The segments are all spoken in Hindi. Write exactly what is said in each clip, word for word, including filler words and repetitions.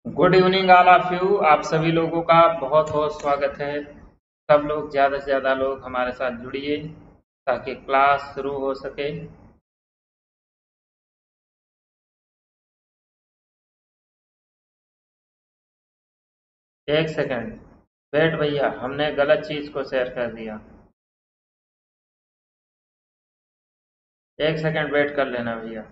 Good evening all of you. आप सभी लोगों का बहुत बहुत स्वागत है। सब लोग ज़्यादा से ज़्यादा लोग हमारे साथ जुड़िए ताकि क्लास शुरू हो सके। एक सेकंड वेट भैया, हमने गलत चीज़ को शेयर कर दिया। एक सेकंड वेट कर लेना भैया।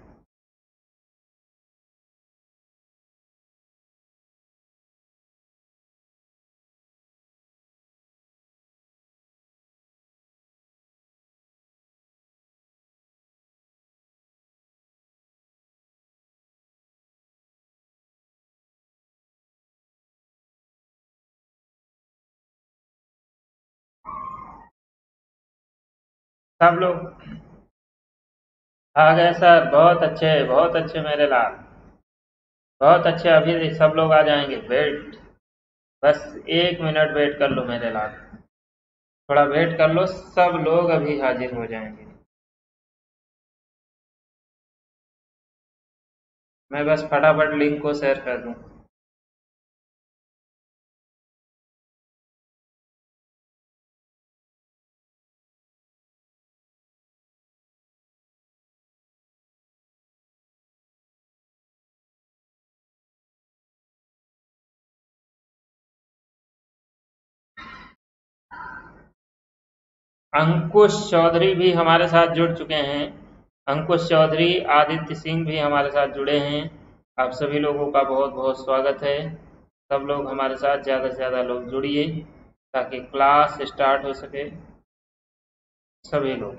सब लोग आ गए सर, बहुत अच्छे बहुत अच्छे मेरे लाल, बहुत अच्छे। अभी सब लोग आ जाएंगे, वेट, बस एक मिनट वेट कर लो मेरे लाल, थोड़ा वेट कर लो, सब लोग अभी हाजिर हो जाएंगे। मैं बस फटाफट लिंक को शेयर कर दूं। अंकुश चौधरी भी हमारे साथ जुड़ चुके हैं। अंकुश चौधरी, आदित्य सिंह भी हमारे साथ जुड़े हैं। आप सभी लोगों का बहुत बहुत स्वागत है। सब लोग हमारे साथ ज़्यादा से ज़्यादा लोग जुड़िए ताकि क्लास स्टार्ट हो सके। सभी लोग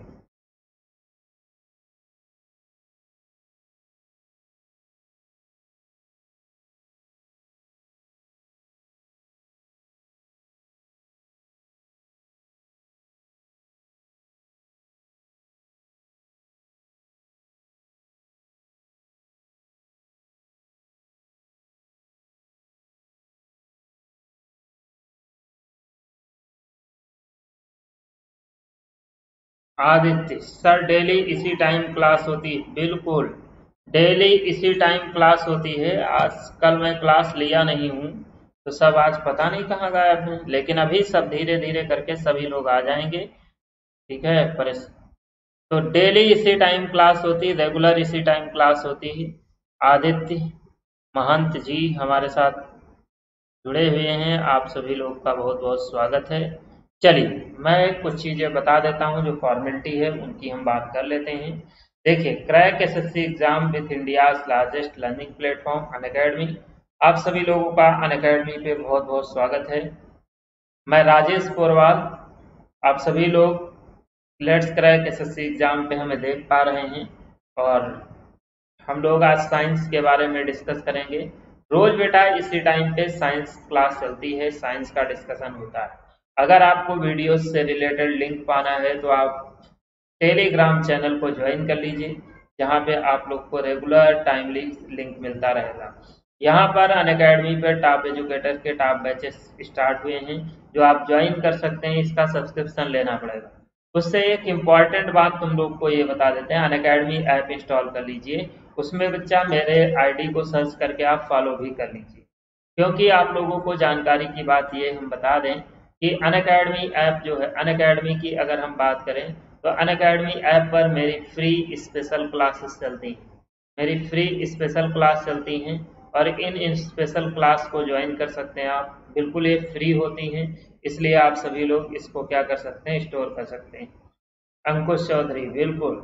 आदित्य सर, डेली इसी टाइम क्लास होती है? बिल्कुल, डेली इसी टाइम क्लास होती है। आज कल मैं क्लास लिया नहीं हूँ तो सब आज पता नहीं कहाँ गायब हैं, लेकिन अभी सब धीरे धीरे करके सभी लोग आ जाएंगे। ठीक है, परेश तो डेली इसी टाइम क्लास होती, रेगुलर इसी टाइम क्लास होती है। आदित्य महंत जी हमारे साथ जुड़े हुए हैं, आप सभी लोग का बहुत बहुत स्वागत है। चलिए, मैं कुछ चीज़ें बता देता हूं जो फॉर्मेलिटी है, उनकी हम बात कर लेते हैं। देखिए, crack SSC exam with India's largest learning platform Unacademy, आप सभी लोगों का अनअकैडमी पे बहुत बहुत स्वागत है। मैं राजेश पोरवाल, आप सभी लोग लेट्स क्रैक एसएससी एग्जाम पे हमें देख पा रहे हैं और हम लोग आज साइंस के बारे में डिस्कस करेंगे। रोज बेटा इसी टाइम पे साइंस क्लास चलती है, साइंस का डिस्कशन होता है। अगर आपको वीडियोस से रिलेटेड लिंक पाना है तो आप टेलीग्राम चैनल को ज्वाइन कर लीजिए, जहाँ पे आप लोग को रेगुलर टाइमली लिंक मिलता रहेगा। यहाँ पर अनअकैडमी पर टॉप एजुकेटर के टॉप बैचेस स्टार्ट हुए हैं जो आप ज्वाइन कर सकते हैं। इसका सब्सक्रिप्शन लेना पड़ेगा। उससे एक इम्पॉर्टेंट बात तुम लोग को ये बता देते हैं, अनअकैडमी ऐप इंस्टॉल कर लीजिए। उसमें बच्चा मेरे आईडी को सर्च करके आप फॉलो भी कर लीजिए, क्योंकि आप लोगों को जानकारी की बात ये हम बता दें कि अनअकैडमी ऐप जो है, अनअकैडमी की अगर हम बात करें तो अनअकैडमी ऐप पर मेरी फ्री स्पेशल क्लासेस चलती हैं। मेरी फ्री स्पेशल क्लास चलती हैं और इन इन स्पेशल क्लास को ज्वाइन कर सकते हैं आप। बिल्कुल ये फ्री होती हैं, इसलिए आप सभी लोग इसको क्या कर सकते हैं, स्टोर कर सकते हैं। अंकुश चौधरी, बिल्कुल।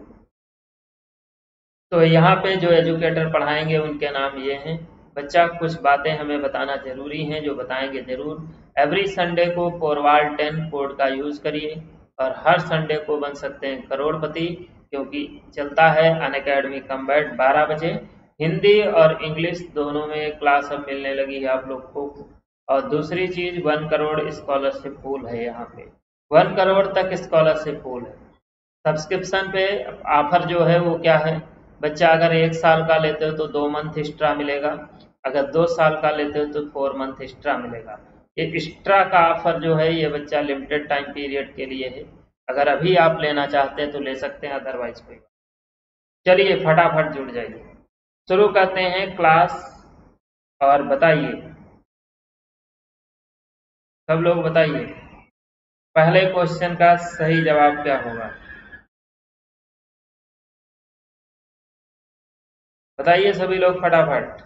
तो यहाँ पे जो एजुकेटर पढ़ाएंगे उनके नाम ये हैं। बच्चा कुछ बातें हमें बताना जरूरी हैं, जो बताएंगे जरूर। एवरी संडे को पोरवाल टेन कोड का यूज करिए और हर संडे को बन सकते हैं करोड़पति, क्योंकि चलता है अनअकैडमी कम्बैट बारह बजे। हिंदी और इंग्लिश दोनों में क्लास अब मिलने लगी है आप लोग को। और दूसरी चीज, वन करोड़ स्कॉलरशिप पूल है यहाँ पे, वन करोड़ तक स्कॉलरशिप पूल है। सब्सक्रिप्शन पे ऑफर जो है वो क्या है, बच्चा अगर एक साल का लेते हो तो दो मंथ एक्स्ट्रा मिलेगा, अगर दो साल का लेते हो तो फोर मंथ एक्स्ट्रा मिलेगा। ये एक्स्ट्रा का ऑफर जो है ये बच्चा लिमिटेड टाइम पीरियड के लिए है। अगर अभी आप लेना चाहते हैं तो ले सकते हैं, अदरवाइज कोई। चलिए फटाफट जुड़ जाइए, शुरू करते हैं क्लास। और बताइए, सब लोग बताइए, पहले क्वेश्चन का सही जवाब क्या होगा? बताइए सभी लोग फटाफट।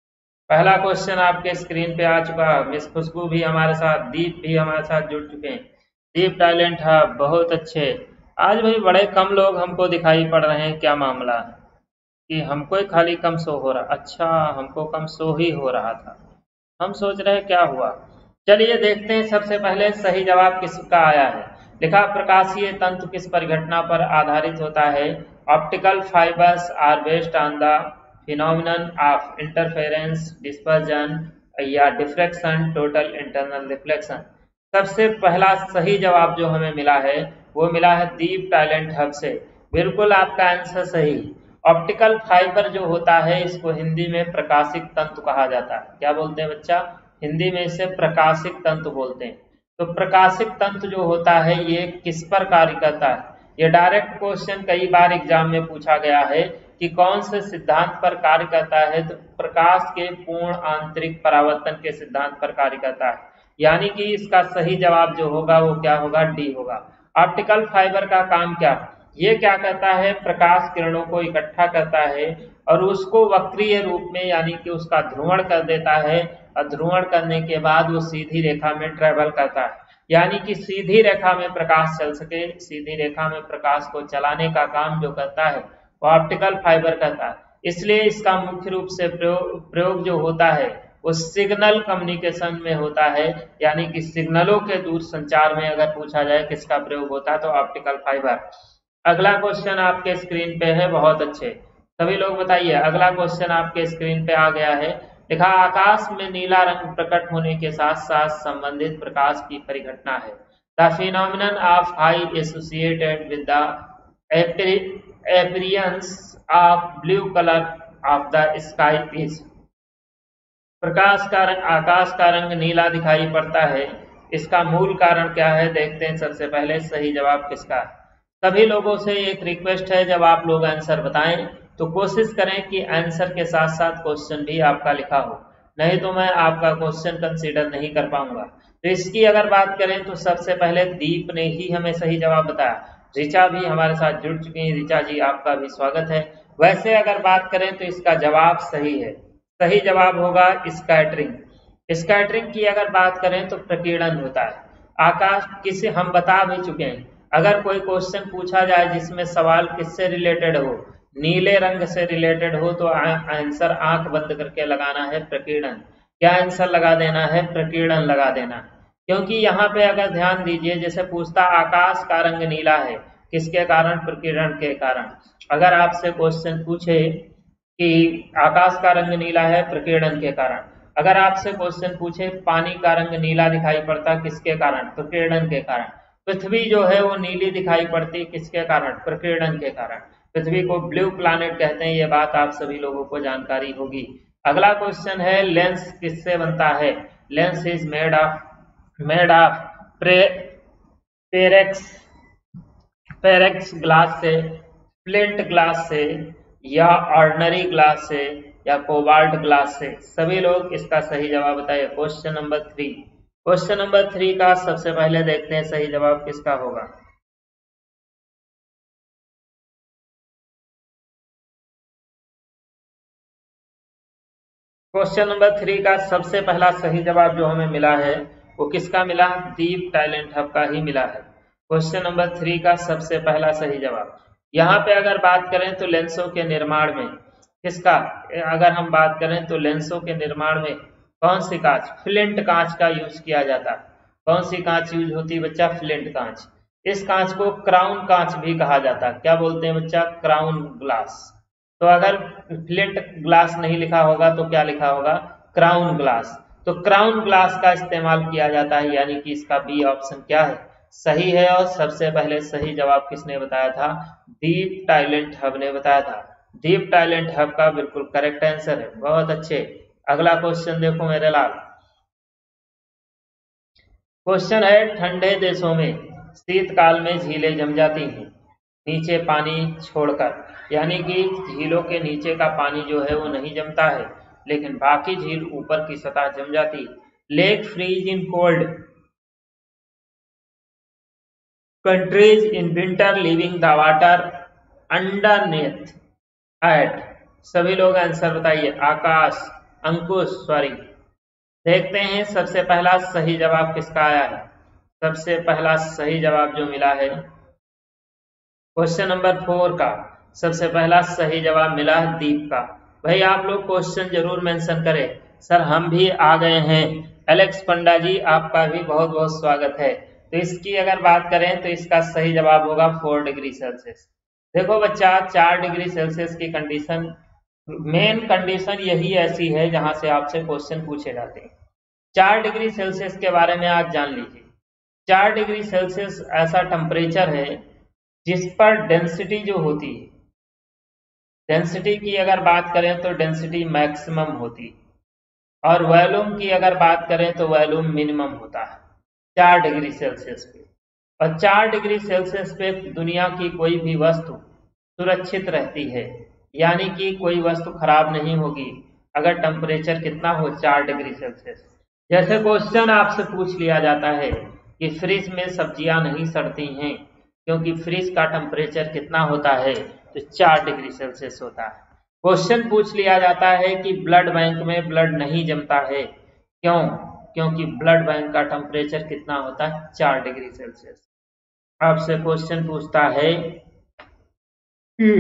पहला क्वेश्चन आपके स्क्रीन पे आ चुका। मिस खुशबू भी हमारे साथ, दीप भी हमारे साथ जुड़ चुके हैं। दीप टैलेंट हब, बहुत अच्छे। आज भाई बड़े कम लोग हमको दिखाई पड़ रहे हैं, क्या मामला है कि हमको ही खाली कम शो हो रहा? अच्छा, हमको कम शो ही हो रहा था, हम सोच रहे हैं क्या हुआ। चलिए देखते हैं, सबसे पहले सही जवाब किसका आया है। लिखा, प्रकाशीय तंतु किस परिघटना पर आधारित होता है? Optical fibres are based on the phenomenon of interference, dispersion या डिफ्रैक्शन, टोटल इंटरनल रिफ्लेक्शन। सबसे पहला सही जवाब जो हमें मिला है वो मिला है दीप टैलेंट हब से। बिल्कुल आपका आंसर सही। ऑप्टिकल फाइबर जो होता है इसको हिंदी में प्रकाशिक तंतु कहा जाता है। क्या बोलते हैं बच्चा? हिंदी में इसे प्रकाशिक तंतु बोलते हैं। तो प्रकाशिक तंतु जो होता है ये किस पर कार्य करता है? ये डायरेक्ट क्वेश्चन कई बार एग्जाम में पूछा गया है कि कौन से सिद्धांत पर कार्य करता है, तो प्रकाश के पूर्ण आंतरिक परावर्तन के सिद्धांत पर कार्य करता है। यानी कि इसका सही जवाब जो होगा वो क्या होगा? डी होगा। ऑप्टिकल फाइबर का काम क्या? ये क्या करता है? प्रकाश किरणों को इकट्ठा करता है और उसको वक्रीय रूप में यानी कि उसका ध्रुवण कर देता है, और ध्रुवण करने के बाद वो सीधी रेखा में ट्रेवल करता है। यानी कि सीधी रेखा में प्रकाश चल सके, सीधी रेखा में प्रकाश को चलाने का काम जो करता है वो ऑप्टिकल फाइबर करता है। इसलिए इसका मुख्य रूप से प्रयोग प्रयोग जो होता है वो सिग्नल कम्युनिकेशन में होता है। यानी कि सिग्नलों के दूर संचार में अगर पूछा जाए किसका प्रयोग होता है तो ऑप्टिकल फाइबर। अगला क्वेश्चन आपके स्क्रीन पे है, बहुत अच्छे, सभी लोग बताइए। अगला क्वेश्चन आपके स्क्रीन पे आ गया है। लिखा, आकाश में नीला रंग प्रकट होने के साथ साथ संबंधित प्रकाश की परिघटना है। The phenomenon of high associated with the appearance of blue colour of the sky is. प्रकाश का रंग, आकाश का रंग नीला दिखाई पड़ता है, इसका मूल कारण क्या है? देखते हैं सबसे पहले सही जवाब किसका है। सभी लोगों से एक रिक्वेस्ट है, जब आप लोग आंसर बताएं तो कोशिश करें कि आंसर के साथ साथ क्वेश्चन भी आपका लिखा हो, नहीं तो मैं आपका क्वेश्चन कंसीडर नहीं कर पाऊंगा। तो इसकी अगर बात करें तो सबसे पहले दीप ने ही हमें सही जवाब बताया। ऋचा भी हमारे साथ जुड़ चुकी हैं। ऋचा जी आपका भी स्वागत है। वैसे अगर बात करें तो इसका जवाब सही है। सही जवाब होगा स्कैटरिंग। स्कैटरिंग की अगर बात करें तो प्रकीर्णन होता है। आकाश किसी, हम बता भी चुके हैं, अगर कोई क्वेश्चन पूछा जाए जिसमें सवाल किससे रिलेटेड हो, नीले रंग से रिलेटेड हो, तो आंसर आंख बंद करके लगाना है प्रकीर्णन। क्या आंसर लगा देना है? प्रकीर्णन लगा देना। क्योंकि यहाँ पे अगर ध्यान दीजिए, जैसे पूछता आकाश का रंग नीला है, किसके कारण? प्रकीर्णन के कारण। अगर आपसे क्वेश्चन पूछे कि आकाश का रंग नीला है, प्रकीर्णन के कारण। अगर आपसे क्वेश्चन पूछे पानी का रंग नीला दिखाई पड़ता, किसके कारण? प्रकीर्णन के कारण। पृथ्वी जो है वो नीली दिखाई पड़ती, किसके कारण? प्रकीर्णन के कारण। पृथ्वी को ब्लू प्लैनेट कहते हैं, ये बात आप सभी लोगों को जानकारी होगी। अगला क्वेश्चन है, लेंस किससे बनता है? Lens is made of made of Pyrex Pyrex glass से, फ्लिंट ग्लास से, या ऑर्डिनरी ग्लास से, या कोबाल्ट ग्लास से। सभी लोग इसका सही जवाब बताइए। Question number three question number three का सबसे पहले देखते हैं सही जवाब किसका होगा। क्वेश्चन नंबर थ्री का सबसे पहला सही जवाब जो हमें मिला है वो किसका मिला? दीप टैलेंट हब का ही मिला है। क्वेश्चन नंबर थ्री का सबसे पहला सही जवाब। यहाँ पे अगर बात करें तो लेंसों के निर्माण में किसका, अगर हम बात करें तो लेंसों के निर्माण में कौन सी कांच? फ्लिंट कांच का यूज किया जाता है। कौन सी कांच यूज होती है बच्चा? फ्लिंट कांच। इस कांच को क्राउन कांच भी कहा जाता है। क्या बोलते हैं बच्चा? Crown glass. तो अगर फ्लिंट ग्लास नहीं लिखा होगा तो क्या लिखा होगा? Crown glass. तो क्राउन ग्लास का इस्तेमाल किया जाता है, यानी कि इसका बी ऑप्शन क्या है? सही है। और सबसे पहले सही जवाब किसने बताया था? दीप टैलेंट हब ने बताया था। दीप टैलेंट हब का बिल्कुल करेक्ट आंसर है। बहुत अच्छे। अगला क्वेश्चन देखो मेरे लाल। क्वेश्चन है, ठंडे देशों में शीतकाल में झीलें जम जाती हैं नीचे पानी छोड़कर, यानी कि झीलों के नीचे का पानी जो है वो नहीं जमता है, लेकिन बाकी झील ऊपर की सतह जम जाती। Lake freeze in cold countries in winter, leaving the water underneath at. सभी लोग आंसर बताइए। आकाश, अंकुश, सॉरी। देखते हैं सबसे पहला सही जवाब किसका आया है। सबसे पहला सही जवाब जो मिला है क्वेश्चन नंबर फोर का, सबसे पहला सही जवाब मिला है दीप का। भाई आप लोग क्वेश्चन जरूर मेंशन करें। सर हम भी आ गए हैं। एलेक्स पंडा जी आपका भी बहुत बहुत स्वागत है। तो इसकी अगर बात करें तो इसका सही जवाब होगा फोर डिग्री सेल्सियस। देखो बच्चा, चार डिग्री सेल्सियस की कंडीशन, मेन कंडीशन यही ऐसी है जहां से आपसे क्वेश्चन पूछे जाते हैं। चार डिग्री सेल्सियस के बारे में आज जान लीजिए। चार डिग्री सेल्सियस ऐसा टेम्परेचर है जिस पर डेंसिटी जो होती है, डेंसिटी की अगर बात करें तो डेंसिटी मैक्सिमम होती है, और वॉल्यूम की अगर बात करें तो वॉल्यूम मिनिमम होता है चार डिग्री सेल्सियस पे। और चार डिग्री सेल्सियस पे दुनिया की कोई भी वस्तु सुरक्षित रहती है, यानी कि कोई वस्तु खराब नहीं होगी अगर टेम्परेचर कितना हो, चार डिग्री सेल्सियस। जैसे क्वेश्चन आपसे पूछ लिया जाता है कि फ्रिज में सब्जियां नहीं सड़ती हैं क्योंकि फ्रिज का टेम्परेचर कितना होता है, तो चार डिग्री सेल्सियस होता है। क्वेश्चन पूछ लिया जाता है कि ब्लड बैंक में ब्लड नहीं जमता है, क्यों? क्योंकि ब्लड बैंक का टेम्परेचर कितना होता है, चार डिग्री सेल्सियस। आपसे क्वेश्चन पूछता है कि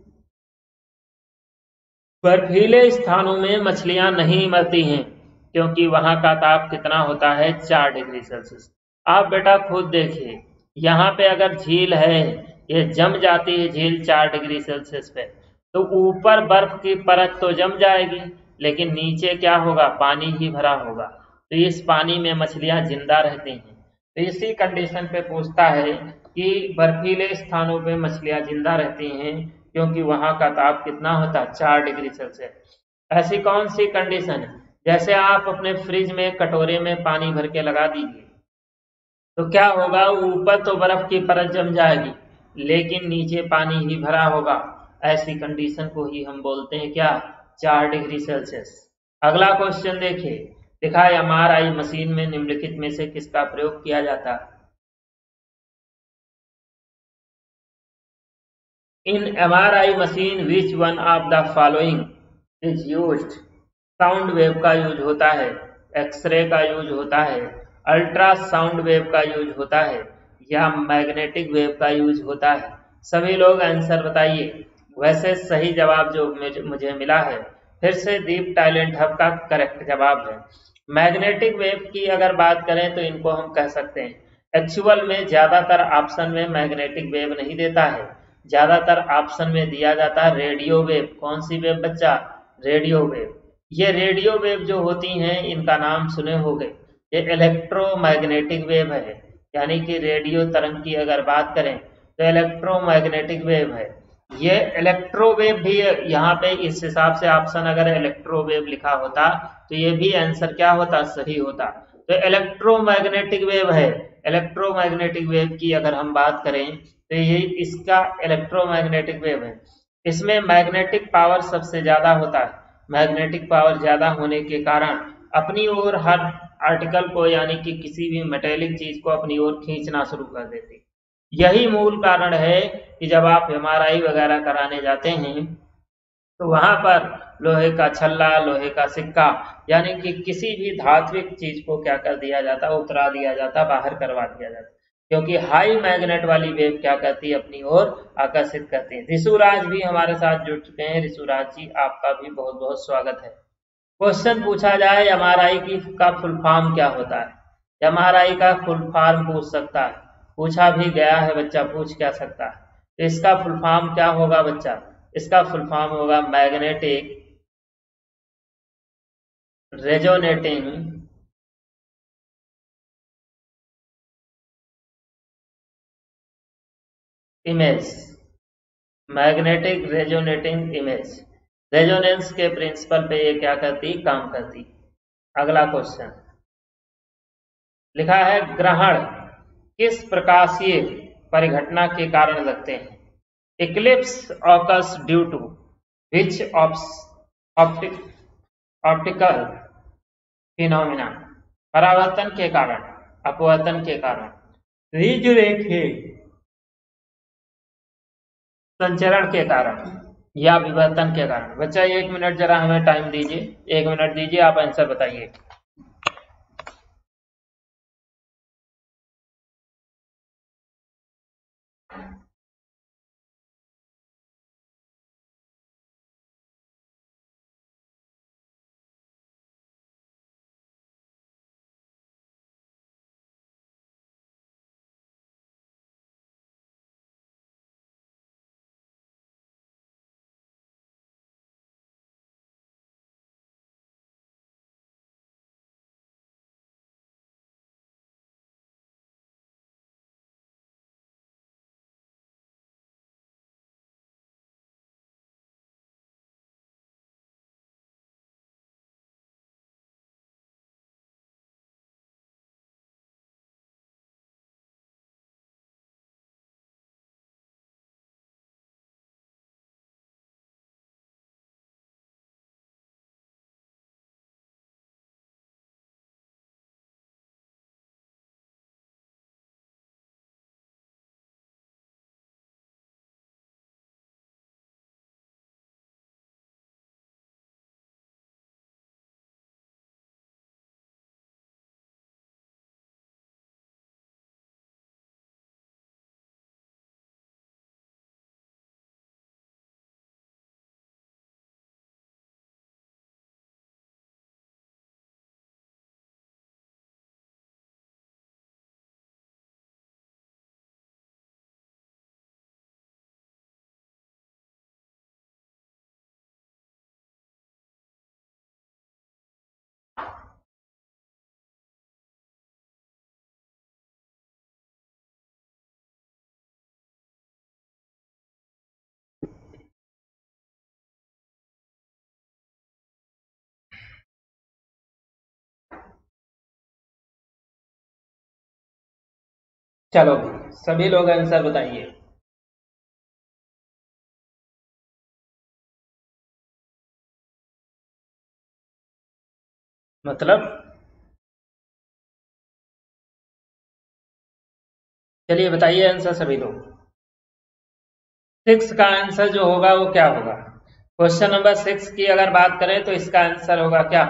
बर्फीले स्थानों में मछलियां नहीं मरती हैं क्योंकि वहां का ताप कितना होता है, चार डिग्री सेल्सियस। आप बेटा खुद देखिए, यहाँ पे अगर झील है, ये जम जाती है झील चार डिग्री सेल्सियस पे, तो ऊपर बर्फ की परत तो जम जाएगी, लेकिन नीचे क्या होगा, पानी ही भरा होगा। तो इस पानी में मछलियां जिंदा रहती हैं। तो इसी कंडीशन पे पूछता है कि बर्फीले स्थानों पे मछलियां जिंदा रहती हैं क्योंकि वहां का ताप कितना होता है, चार डिग्री सेल्सियस। ऐसी कौन सी कंडीशन है, जैसे आप अपने फ्रिज में कटोरे में पानी भर के लगा दीजिए तो क्या होगा, ऊपर तो बर्फ की परत जम जाएगी लेकिन नीचे पानी ही भरा होगा। ऐसी कंडीशन को ही हम बोलते हैं क्या, चार डिग्री सेल्सियस। अगला क्वेश्चन देखिए, लिखा है एम आर आई मशीन में निम्नलिखित में से किसका प्रयोग किया जाता है। In M R I machine which one of the following is used. Sound wave का यूज होता है, एक्सरे का यूज होता है, अल्ट्रासाउंड वेव का यूज होता है, या मैग्नेटिक वेव का यूज होता है। सभी लोग आंसर बताइए। वैसे सही जवाब जो मुझे मिला है, फिर से दीप टैलेंट हब का करेक्ट जवाब है। मैग्नेटिक वेव की अगर बात करें तो इनको हम कह सकते हैं, एक्चुअल में ज्यादातर ऑप्शन में मैग्नेटिक वेव नहीं देता है, ज्यादातर ऑप्शन में दिया जाता है रेडियो वेव। कौन सी वेव बच्चा, रेडियो वेव। ये रेडियो वेव जो होती हैं इनका नाम सुने होंगे, ये इलेक्ट्रोमैग्नेटिक वेव है, यानी कि रेडियो तरंग की अगर बात करें तो इलेक्ट्रोमैग्नेटिक वेव है। ये इलेक्ट्रोवेव भी यहाँ पे इस हिसाब से ऑप्शन अगर इलेक्ट्रोवेव लिखा होता तो ये भी आंसर क्या होता, सही होता। तो इलेक्ट्रोमैग्नेटिक वेव है। इलेक्ट्रोमैग्नेटिक वेव की अगर हम बात करें तो ये इसका इलेक्ट्रोमैग्नेटिक वेव है। इसमें मैग्नेटिक पावर सबसे ज्यादा होता है। मैग्नेटिक पावर ज्यादा होने के कारण अपनी ओर हर आर्टिकल को, यानी कि किसी भी मेटेलिक चीज को अपनी ओर खींचना शुरू कर देती। यही मूल कारण है कि जब आप एम आर आई वगैरह कराने जाते हैं तो वहां पर लोहे का छल्ला, लोहे का सिक्का, यानी कि किसी भी धात्विक चीज को क्या कर दिया जाता, उतरा दिया जाता, बाहर करवा दिया जाता, क्योंकि हाई मैग्नेट वाली वेव क्या करती है, अपनी ओर आकर्षित करती है। ऋषुराज भी हमारे साथ जुड़ चुके हैं। ऋषुराज जी आपका भी बहुत बहुत स्वागत है। क्वेश्चन पूछा जाए एम आर आई की का फुल फॉर्म क्या होता है। एम आर आई का फुल फॉर्म पूछ सकता है, पूछा भी गया है बच्चा, पूछ क्या सकता है। तो इसका फुल फॉर्म क्या होगा बच्चा, इसका फुल फॉर्म होगा magnetic resonating image. Magnetic resonating image, resonance के प्रिंसिपल पे ये क्या करती, काम करती। अगला क्वेश्चन लिखा है ग्रहण किस प्रकाशीय परिघटना के कारण लगते हैं। Eclipse occurs due to which optic optical phenomena, परावर्तन के कारण, अपवर्तन के कारण, ऋजुरेखीय संचरण के कारण या विवर्तन के कारण। बच्चा एक मिनट जरा हमें टाइम दीजिए, एक मिनट दीजिए, आप आंसर बताइए। चलो सभी लोग आंसर बताइए। मतलब चलिए बताइए आंसर सभी लोग। सिक्स का आंसर जो होगा वो क्या होगा? क्वेश्चन नंबर सिक्स की अगर बात करें तो इसका आंसर होगा क्या?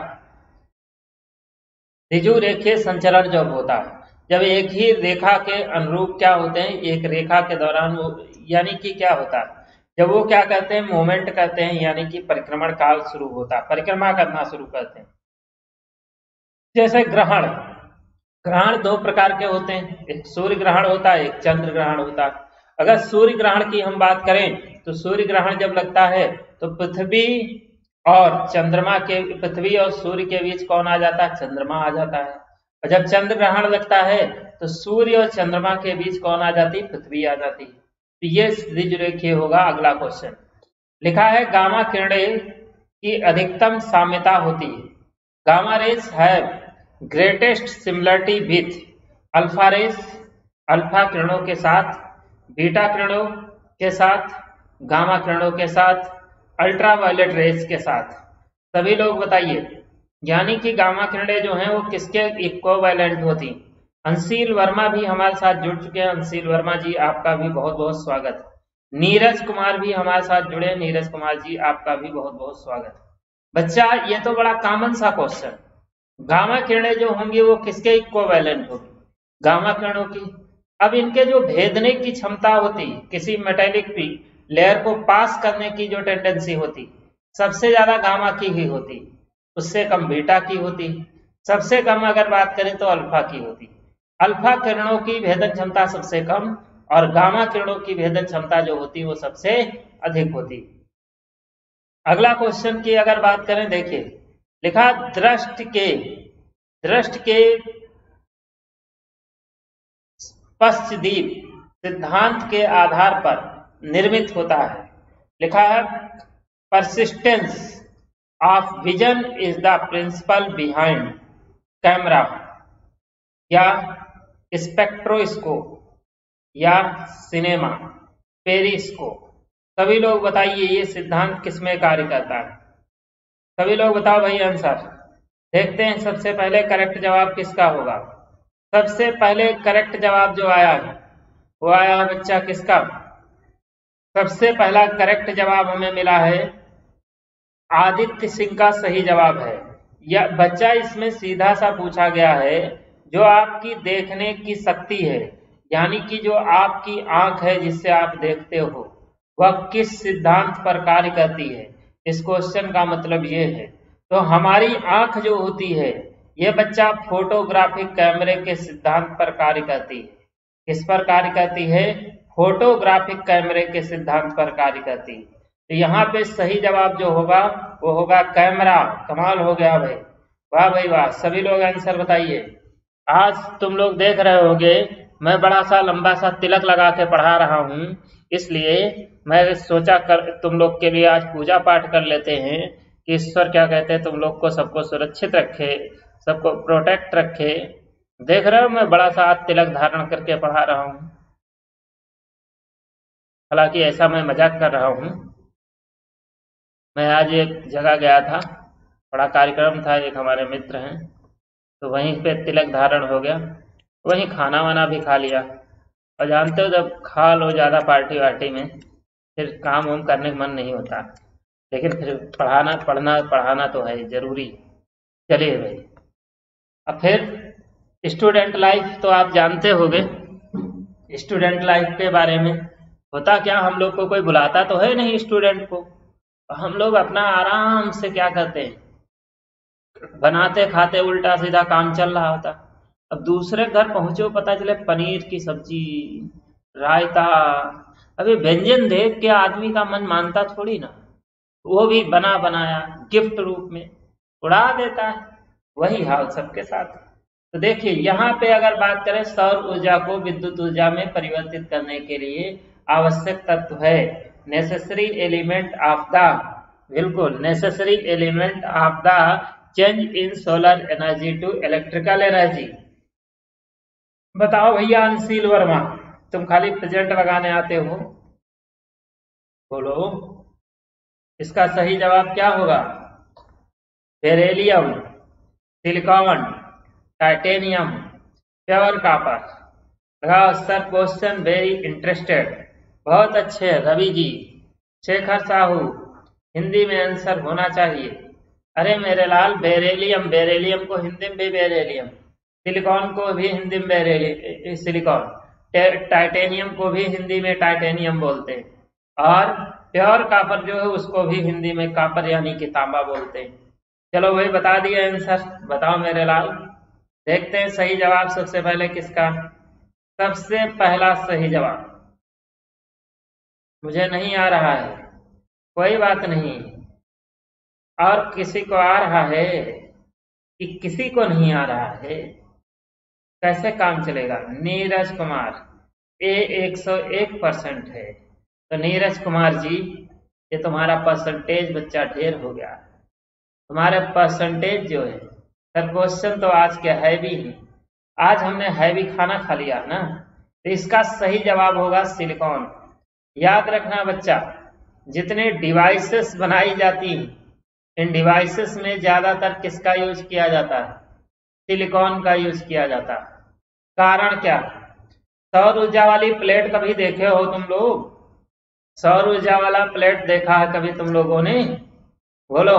ऋजु रेखीय संचरण जब होता है, जब एक ही रेखा के अनुरूप क्या होते हैं, एक रेखा के दौरान वो यानी कि क्या होता है, जब वो क्या करते हैं, मूवमेंट करते हैं, यानी कि परिक्रमण काल शुरू होता है, परिक्रमा करना शुरू करते हैं। जैसे ग्रहण, ग्रहण दो प्रकार के होते हैं, एक सूर्य ग्रहण होता है, एक चंद्र ग्रहण होता है। अगर सूर्य ग्रहण की हम बात करें तो सूर्य ग्रहण जब लगता है तो पृथ्वी और चंद्रमा के, पृथ्वी और सूर्य के बीच कौन आ जाता है? चंद्रमा आ जाता है। और जब चंद्र ग्रहण लगता है तो सूर्य और चंद्रमा के बीच कौन आ जाती है? पृथ्वी आ जाती है। तो ये ऋजुरेखीय होगा। अगला क्वेश्चन लिखा है गामा किरणें की अधिकतम साम्यता होती है। गामा रेज है greatest similarity with alpha rays, alpha किरणों के साथ, बीटा किरणों के साथ, गामा किरणों के साथ, अल्ट्रावायलेट रेज के साथ। सभी लोग बताइए, यानी कि गामा किरणें जो हैं वो किसके इक्विवेलेंट होती? अंशील वर्मा भी हमारे साथ जुड़ चुके हैं। अंशील वर्मा जी आपका भी बहुत बहुत स्वागत। नीरज कुमार भी हमारे साथ जुड़े। नीरज कुमार जी आपका भी बहुत बहुत स्वागत। बच्चा ये तो बड़ा कॉमन सा क्वेश्चन, गामा किरणें जो होंगी वो किसके इक्विवेलेंट होगी? गामा किरणों की। अब इनके जो भेदने की क्षमता होती, किसी मेटेलिक लेयर को पास करने की जो टेंडेंसी होती, सबसे ज्यादा गामा की ही होती, उससे कम बीटा की होती, सबसे कम अगर बात करें तो अल्फा की होती। अल्फा किरणों की भेदन क्षमता सबसे कम और गामा किरणों की भेदन क्षमता जो होती वो सबसे अधिक होती। अगला क्वेश्चन की अगर बात करें, देखिए लिखा दृष्ट के दृष्ट के पश्चदीप सिद्धांत के आधार पर निर्मित होता है। लिखा है persistence of vision is the principle behind camera या स्पेक्ट्रोस्कोप या सिनेमा पेरिस्कोप। सभी लोग बताइए ये सिद्धांत किसमें कार्य करता है? सभी लोग बताओ भाई आंसर। देखते हैं सबसे पहले करेक्ट जवाब किसका होगा। सबसे पहले करेक्ट जवाब जो आया है वो आया है बच्चा किसका। सबसे पहला करेक्ट जवाब हमें मिला है आदित्य सिंह का सही जवाब है। यह बच्चा इसमें सीधा सा पूछा गया है जो आपकी देखने की शक्ति है, यानी कि जो आपकी आंख है जिससे आप देखते हो, वह किस सिद्धांत पर कार्य करती है। इस क्वेश्चन का मतलब ये है। तो हमारी आंख जो होती है ये बच्चा फोटोग्राफिक कैमरे के सिद्धांत पर कार्य करती है। किस पर कार्य करती है? फोटोग्राफिक कैमरे के सिद्धांत पर कार्य करती है। तो यहाँ पे सही जवाब जो होगा वो होगा कैमरा। कमाल हो गया भाई, वाह भाई वाह। सभी लोग आंसर बताइए। आज तुम लोग देख रहे होगे मैं बड़ा सा लंबा सा तिलक लगा के पढ़ा रहा हूँ, इसलिए मैं सोचा कर तुम लोग के लिए आज पूजा पाठ कर लेते हैं कि ईश्वर क्या कहते हैं तुम लोग को सबको सुरक्षित रखे, सबको प्रोटेक्ट रखे। देख रहे हो मैं बड़ा सा आज तिलक धारण करके पढ़ा रहा हूँ, हालांकि ऐसा मैं मजाक कर रहा हूँ। मैं आज एक जगह गया था, बड़ा कार्यक्रम था, एक हमारे मित्र हैं, तो वहीं पे तिलक धारण हो गया, वहीं खाना वाना भी खा लिया। और जानते हो जब खा लो ज़्यादा पार्टी वार्टी में फिर काम वाम करने का मन नहीं होता, लेकिन फिर पढ़ाना पढ़ना पढ़ाना तो है ज़रूरी। चलिए भाई, अब फिर स्टूडेंट लाइफ तो आप जानते होंगे। स्टूडेंट लाइफ के बारे में होता क्या, हम लोग को कोई बुलाता तो है नहीं स्टूडेंट को, हम लोग अपना आराम से क्या करते हैं, बनाते खाते उल्टा सीधा काम चल रहा होता। अब दूसरे घर पहुंचो पता चले पनीर की सब्जी, रायता। अभी व्यंजन देख के आदमी का मन मानता थोड़ी ना, वो भी बना बनाया गिफ्ट रूप में उड़ा देता है। वही हाल सबके साथ। तो देखिए यहाँ पे अगर बात करें सौर ऊर्जा को विद्युत ऊर्जा में परिवर्तित करने के लिए आवश्यक तत्व है नेसेसरी एलिमेंट ऑफ द, बिल्कुल necessary element of the change in solar energy to electrical energy. बताओ भैया अंशील वर्मा, तुम खाली प्रेजेंट लगाने आते हो, बोलो इसका सही जवाब क्या होगा। Beryllium, silicon, titanium, pure copper. लगाओ सर क्वेश्चन वेरी इंटरेस्टेड, बहुत अच्छे रवि जी। शेखर साहू, हिंदी में आंसर होना चाहिए। अरे मेरे लाल बेरिलियम, बेरिलियम को हिंदी में भी बेरिलियम, सिलिकॉन को भी हिंदी में बेरिलियम सिलिकॉन, टाइटेनियम को भी हिंदी में टाइटेनियम बोलते हैं, और प्योर कॉपर जो है उसको भी हिंदी में कॉपर यानी कि तांबा बोलते हैं। चलो भाई बता दिया आंसर, बताओ मेरे लाल। देखते हैं सही जवाब सबसे पहले किसका। सबसे पहला सही जवाब मुझे नहीं आ रहा है, कोई बात नहीं, और किसी को आ रहा है कि किसी को नहीं आ रहा है, कैसे काम चलेगा। नीरज कुमार, ए एक सौ एक परसेंट है। तो नीरज कुमार जी ये तुम्हारा परसेंटेज बच्चा ढेर हो गया। तुम्हारे परसेंटेज जो है, सर क्वेश्चन तो आज के हैवी है, आज हमने हैवी खाना खा लिया ना, तो इसका सही जवाब होगा सिलिकॉन। याद रखना बच्चा, जितने डिवाइसेस बनाई जाती हैं इन डिवाइसेस में ज्यादातर किसका यूज किया जाता है, सिलिकॉन का यूज किया जाता है। कारण क्या, सौर ऊर्जा वाली प्लेट कभी देखे हो तुम लोग, सौर ऊर्जा वाला प्लेट देखा है कभी तुम लोगों ने, बोलो।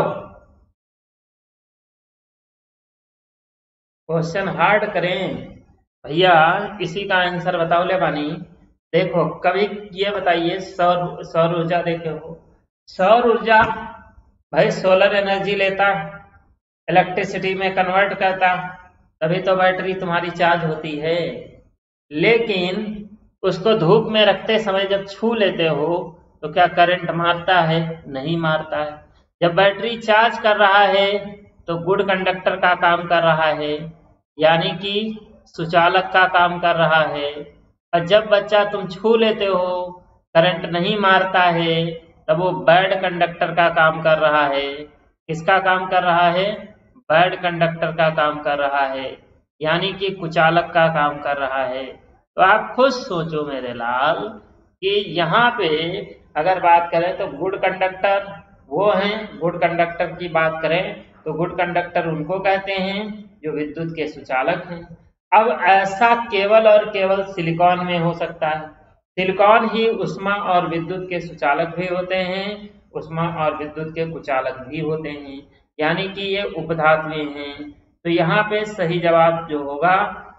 क्वेश्चन हार्ड करें भैया, इसी का आंसर बताओ ले बानी। देखो कभी ये बताइए सौर सौर ऊर्जा देखे हो, सौर ऊर्जा भाई सोलर एनर्जी लेता, इलेक्ट्रिसिटी में कन्वर्ट करता, तभी तो बैटरी तुम्हारी चार्ज होती है। लेकिन उसको धूप में रखते समय जब छू लेते हो तो क्या करंट मारता है, नहीं मारता है। जब बैटरी चार्ज कर रहा है तो गुड कंडक्टर का काम कर रहा है, यानी कि सुचालक का काम कर रहा है। और जब बच्चा तुम छू लेते हो करंट नहीं मारता है, तब वो बैड कंडक्टर का काम कर रहा है। किसका काम कर रहा है, बैड कंडक्टर का काम कर रहा है, यानी कि कुचालक का काम कर रहा है। तो आप खुद सोचो मेरे लाल कि यहाँ पे अगर बात करें तो गुड कंडक्टर वो हैं गुड कंडक्टर की बात करें तो गुड कंडक्टर उनको कहते हैं जो विद्युत के सुचालक हैं। अब ऐसा केवल और केवल सिलिकॉन में हो सकता है। सिलिकॉन ही उष्मा और विद्युत के सुचालक भी होते हैं, उष्मा और विद्युत के कुचालक भी होते हैं, यानी कि ये उपधातुएं हैं। तो यहाँ पे सही जवाब जो होगा,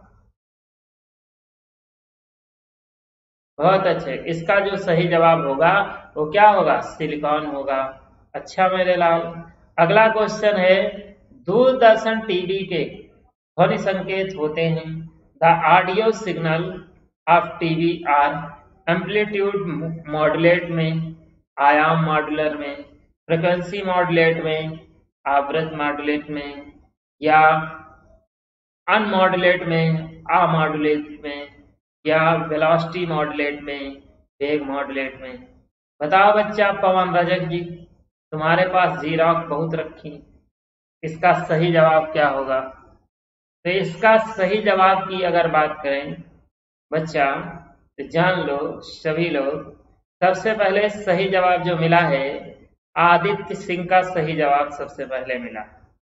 बहुत अच्छे, इसका जो सही जवाब होगा वो क्या होगा, सिलिकॉन होगा। अच्छा मेरे लाल, अगला क्वेश्चन है, दूरदर्शन टीवी के ध्वनि संकेत होते हैं। The audio signal of TV are amplitude modulate में, आयाम मॉड्यूलर में, फ्रिक्वेंसी मॉड्यूलेट में, आवृत्ति मॉड्यूलेट में, या अनमॉड्यूलेट में, अमॉड्यूलेट में, या वेलोसिटी मॉड्यूलेट में, वेग मॉड्यूलेट में। बताओ बच्चा पवन रजक जी, तुम्हारे पास जीरोक्स बहुत रखी, इसका सही जवाब क्या होगा? तो इसका सही जवाब की अगर बात करें बच्चा तो जान लो सभी लोग, सबसे पहले सही जवाब जो मिला है आदित्य सिंह का सही जवाब सबसे पहले मिला।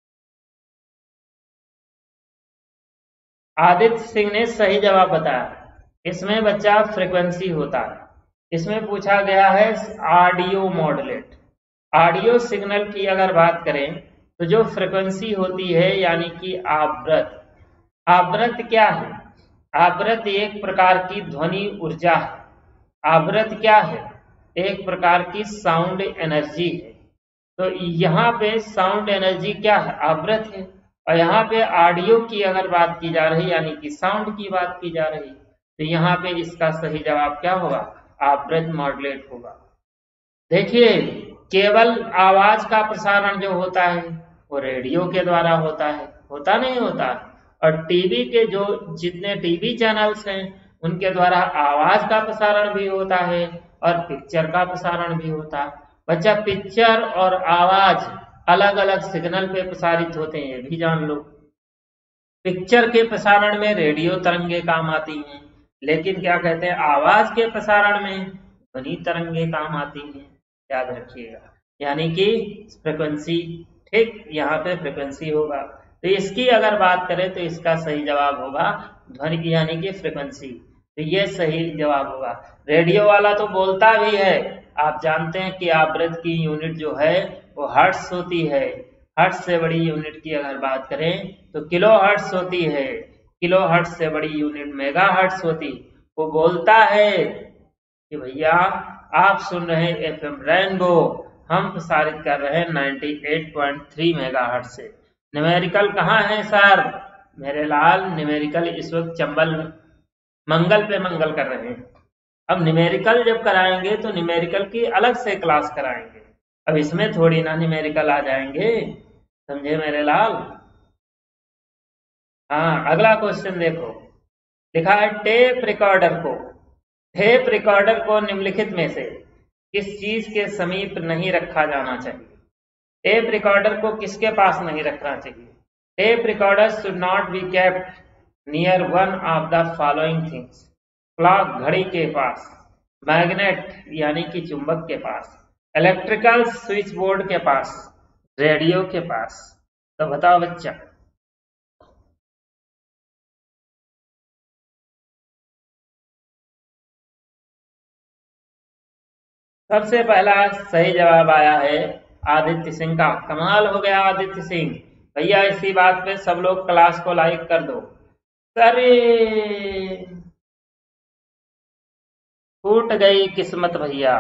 आदित्य सिंह ने सही जवाब बताया। इसमें बच्चा फ्रीक्वेंसी होता है, इसमें पूछा गया है ऑडियो मॉड्यूलेट। ऑडियो सिग्नल की अगर बात करें तो जो फ्रीक्वेंसी होती है यानी कि आवृत्ति, आवृत्ति क्या है? आवृत्ति एक प्रकार की ध्वनि ऊर्जा है। आवृत्ति क्या है? एक प्रकार की साउंड एनर्जी है। तो यहाँ पे साउंड एनर्जी क्या है? आवृत्ति है। और यहाँ पे ऑडियो की अगर बात की जा रही यानी कि साउंड की बात की जा रही, तो यहाँ पे इसका सही जवाब क्या होगा? आवृत्ति मॉड्यूलेट होगा। देखिए केवल आवाज का प्रसारण जो होता है वो रेडियो के द्वारा होता है, होता नहीं होता। और टीवी के जो जितने टीवी चैनल्स हैं उनके द्वारा आवाज का प्रसारण भी होता है और पिक्चर का प्रसारण भी होता है। बच्चा पिक्चर और आवाज अलग अलग सिग्नल पे प्रसारित होते हैं, ये भी जान लो। पिक्चर के प्रसारण में रेडियो तरंगे काम आती हैं, लेकिन क्या कहते हैं आवाज के प्रसारण में ध्वनि तरंगे काम आती हैं, याद रखिएगा। यानी कि फ्रीक्वेंसी, ठीक, यहाँ पे फ्रीक्वेंसी होगा। तो इसकी अगर बात करें तो इसका सही जवाब होगा ध्वनि यानी कि फ्रीक्वेंसी। तो ये सही जवाब होगा। रेडियो वाला तो बोलता भी है, आप जानते हैं कि आवृत्ति की यूनिट जो है वो हर्ट्ज होती है। हर्ट्ज से बड़ी यूनिट की अगर बात करें तो किलो हर्ट्ज होती है, किलो हर्ट्ज से बड़ी यूनिट मेगा हर्ट्ज होती। वो बोलता है कि भैया आप सुन रहे हैं एफएम रेनबो, हम प्रसारित कर रहे हैं अट्ठानवे पॉइंट तीन मेगाहर्ट्ज से। न्यूमेरिकल कहाँ है सर? मेरे लाल न्यूमेरिकल इस वक्त चंबल मंगल पे मंगल कर रहे हैं। अब न्यूमेरिकल जब कराएंगे तो न्यूमेरिकल की अलग से क्लास कराएंगे, अब इसमें थोड़ी ना न्यूमेरिकल आ जाएंगे, समझे मेरे लाल? हाँ, अगला क्वेश्चन देखो, लिखा है टेप रिकॉर्डर को टेप रिकॉर्डर को निम्नलिखित में से किस चीज के समीप नहीं रखा जाना चाहिए? टेप रिकॉर्डर को किसके पास नहीं रखना चाहिए? Tape recorder should not be kept near one of the following things. Clock घड़ी के पास, मैग्नेट यानी कि चुंबक के पास, इलेक्ट्रिकल स्विच बोर्ड के पास, रेडियो के पास। तो बताओ बच्चा। सबसे पहला सही जवाब आया है आदित्य सिंह का। कमाल हो गया आदित्य सिंह भैया, इसी बात पे सब लोग क्लास को लाइक कर दो। अरे टूट गई किस्मत भैया,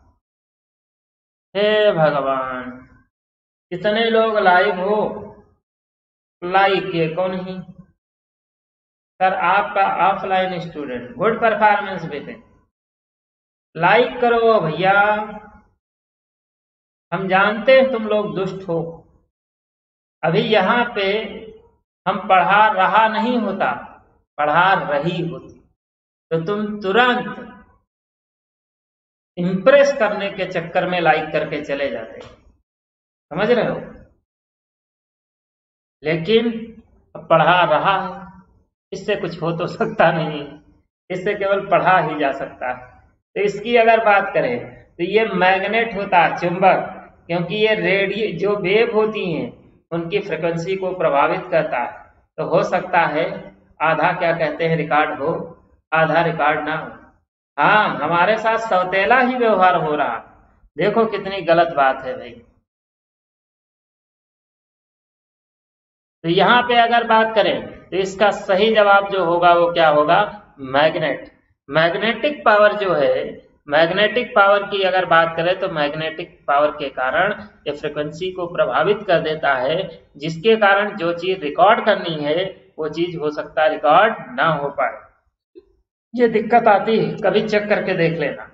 हे भगवान, कितने लोग लाइव हो, लाइक किए कौन ही? सर आपका ऑफलाइन स्टूडेंट गुड परफॉर्मेंस बेटे, लाइक करो भैया, हम जानते हैं तुम लोग दुष्ट हो। अभी यहाँ पे हम पढ़ा रहा नहीं होता, पढ़ा रही होती, तो तुम तुरंत इंप्रेस करने के चक्कर में लाइक करके चले जाते, समझ रहे हो? लेकिन पढ़ा रहा है, इससे कुछ हो तो सकता नहीं, इससे केवल पढ़ा ही जा सकता है। तो इसकी अगर बात करें तो ये मैग्नेट होता है, चुंबक, क्योंकि ये रेडियो जो वेव होती हैं उनकी फ्रिक्वेंसी को प्रभावित करता है। तो हो सकता है आधा क्या कहते हैं रिकॉर्ड हो, आधा रिकॉर्ड ना हो। हाँ, हमारे साथ सौतेला ही व्यवहार हो रहा, देखो कितनी गलत बात है भाई। तो यहाँ पे अगर बात करें तो इसका सही जवाब जो होगा वो क्या होगा, मैग्नेट। मैग्नेटिक पावर जो है, मैग्नेटिक पावर की अगर बात करें तो मैग्नेटिक पावर के कारण ये फ्रिक्वेंसी को प्रभावित कर देता है, जिसके कारण जो चीज रिकॉर्ड करनी है वो चीज हो सकता है रिकॉर्ड ना हो पाए। ये दिक्कत आती है, कभी चेक करके देख लेना।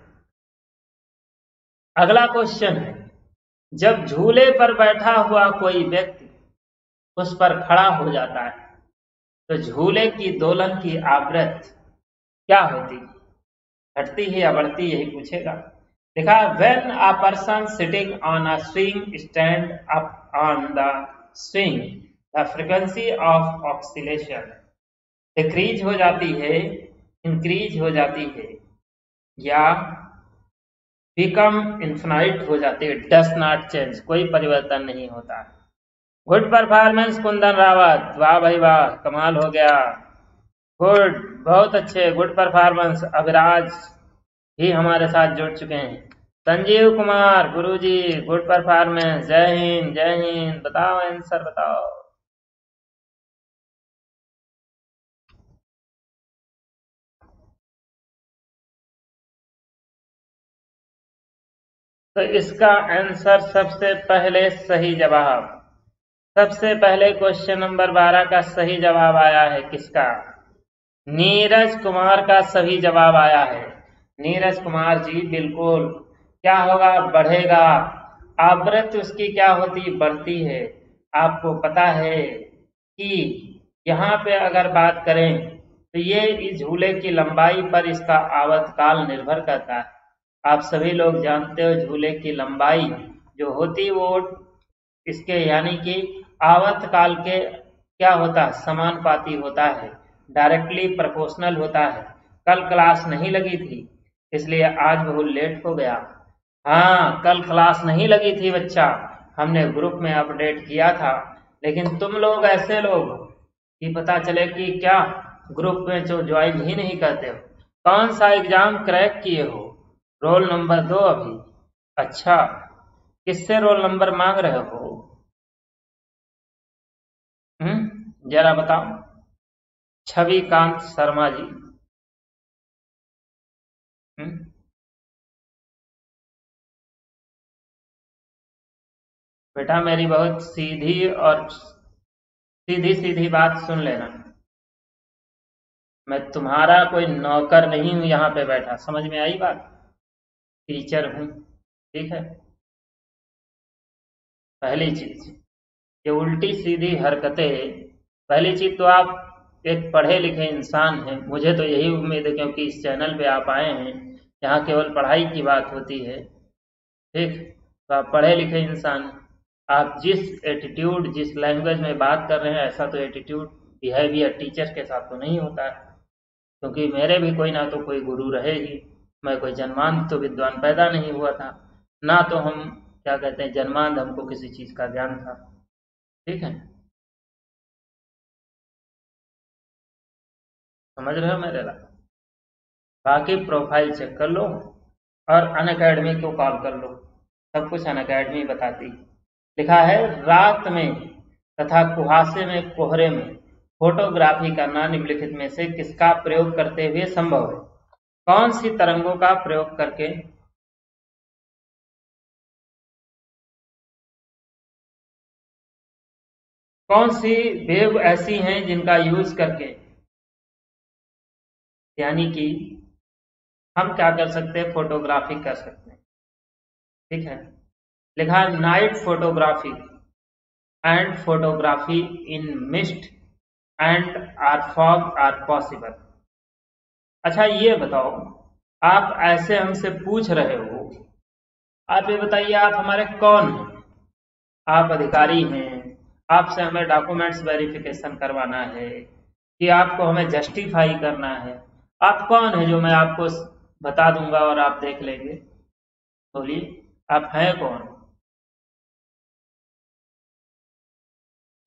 अगला क्वेश्चन है, जब झूले पर बैठा हुआ कोई व्यक्ति उस पर खड़ा हो जाता है तो झूले की दोलन की आवृत्ति क्या होती है, घटती है या बढ़ती, यही पूछेगा। देखा, when a person sitting on a swing stand up on the swing the frequency of oscillation decrease हो जाती है, इंक्रीज हो जाती है, या बिकम इन्फिनाइट हो जाती है, डस नॉट चेंज, कोई परिवर्तन नहीं होता। गुड परफॉर्मेंस कुंदन रावत, वाह भाई वाह, कमाल हो गया, गुड, बहुत अच्छे, गुड परफॉर्मेंस। अभिराज भी हमारे साथ जुड़ चुके हैं। संजीव कुमार गुरुजी, गुड परफॉर्मेंस, जय हिंद जय हिंद। बताओ आंसर बताओ। तो इसका आंसर सबसे पहले सही जवाब, सबसे पहले क्वेश्चन नंबर बारह का सही जवाब आया है किसका, नीरज कुमार का सही जवाब आया है। नीरज कुमार जी बिल्कुल, क्या होगा, बढ़ेगा, आवृत्ति उसकी क्या होती, बढ़ती है। आपको पता है कि यहाँ पे अगर बात करें तो ये इस झूले की लंबाई पर इसका आवर्तकाल निर्भर करता है। आप सभी लोग जानते हो झूले की लंबाई जो होती वो इसके यानी कि आवर्तकाल के क्या होता है, समानुपाती होता है, डायरेक्टली प्रोपोर्शनल होता है। कल क्लास नहीं लगी थी इसलिए आज बहुत लेट हो गया। हाँ, कल क्लास नहीं लगी थी बच्चा, हमने ग्रुप में अपडेट किया था, लेकिन तुम लोग ऐसे लोग कि पता चले कि क्या ग्रुप में जो ज्वाइन ही नहीं करते हो। कौन सा एग्जाम क्रैक किए हो, रोल नंबर दो अभी, अच्छा किससे रोल नंबर मांग रहे हो, हम्म जरा बताओ। छवि कांत शर्मा जी, हम्म बेटा मेरी बहुत सीधी और सीधी सीधी बात सुन लेना, मैं तुम्हारा कोई नौकर नहीं हूं यहाँ पे बैठा, समझ में आई बात, टीचर हूं, ठीक है। पहली चीज, ये उल्टी सीधी हरकतें, पहली चीज तो आप एक पढ़े लिखे इंसान हैं, मुझे तो यही उम्मीद है क्योंकि इस चैनल पे आप आए हैं, यहाँ केवल पढ़ाई की बात होती है, ठीक। तो आप पढ़े लिखे इंसान, आप जिस एटीट्यूड जिस लैंग्वेज में बात कर रहे हैं ऐसा तो एटीट्यूड बिहेवियर टीचर के साथ तो नहीं होता है, क्योंकि मेरे भी कोई ना तो कोई गुरु रहे ही, मैं कोई जन्मांध तो विद्वान पैदा नहीं हुआ था, ना तो हम क्या कहते हैं जन्मांध हमको किसी चीज का ज्ञान था, ठीक है। समझ रहे हो मेरे बात, बाकी प्रोफाइल चेक कर लो और अनअकैडमी को कॉल कर लो, सब कुछ अनअकैडमी बताती है। लिखा है, रात में तथा कुहासे में कोहरे में फोटोग्राफी करना निम्नलिखित में से किसका प्रयोग करते हुए संभव है, कौन सी तरंगों का प्रयोग करके, कौन सी वेव ऐसी हैं जिनका यूज करके, यानी कि हम क्या कर सकते हैं, फोटोग्राफी कर सकते हैं, ठीक है। लिखा है, night photography and photography in mist and or fog are possible. अच्छा ये बताओ, आप ऐसे हमसे पूछ रहे हो, आप ये बताइए आप हमारे कौन हैं, आप अधिकारी हैं, आपसे हमें डॉक्यूमेंट्स वेरिफिकेशन करवाना है कि आपको हमें जस्टिफाई करना है, आप कौन है जो मैं आपको बता दूंगा और आप देख लेंगे, बोलिए आप हैं कौन।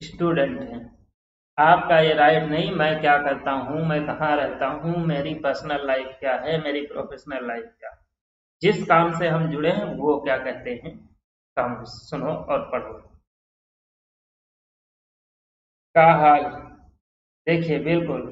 स्टूडेंट हैं। आपका ये राइट नहीं, मैं क्या करता हूँ, मैं कहाँ रहता हूँ, मेरी पर्सनल लाइफ क्या है, मेरी प्रोफेशनल लाइफ क्या है। जिस काम से हम जुड़े हैं वो क्या कहते हैं, काम सुनो और पढ़ो। का हाल, देखिए बिल्कुल।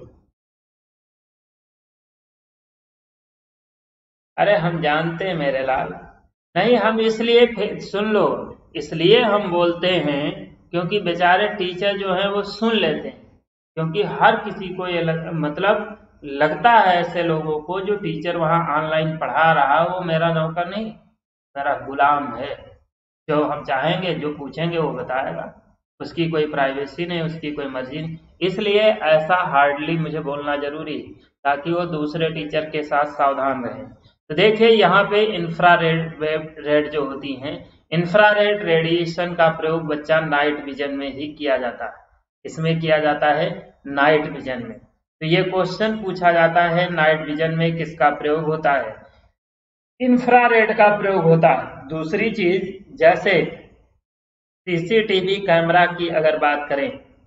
अरे हम जानते हैं मेरे लाल, नहीं हम इसलिए फिर- सुन लो, इसलिए हम बोलते हैं क्योंकि बेचारे टीचर जो हैं वो सुन लेते हैं। क्योंकि हर किसी को ये लग, मतलब लगता है ऐसे लोगों को जो टीचर वहाँ ऑनलाइन पढ़ा रहा वो मेरा नौकर नहीं, मेरा गुलाम है। जो हम चाहेंगे जो पूछेंगे वो बताएगा, उसकी कोई प्राइवेसी नहीं, उसकी कोई मर्जी नहीं। इसलिए ऐसा हार्डली मुझे बोलना जरूरी है ताकि वो दूसरे टीचर के साथ सावधान रहे। तो देखिए यहाँ पे इंफ्रारेड वेब रेड जो होती हैं, इंफ्रारेड रेडिएशन का प्रयोग बच्चा नाइट विजन में ही किया जाता है। इसमें किया जाता है नाइट विजन में। तो ये क्वेश्चन पूछा जाता है नाइट विजन में किसका प्रयोग होता है, इंफ्रारेड का प्रयोग होता है। दूसरी चीज जैसे सीसीटीवी कैमरा की अगर बात करें,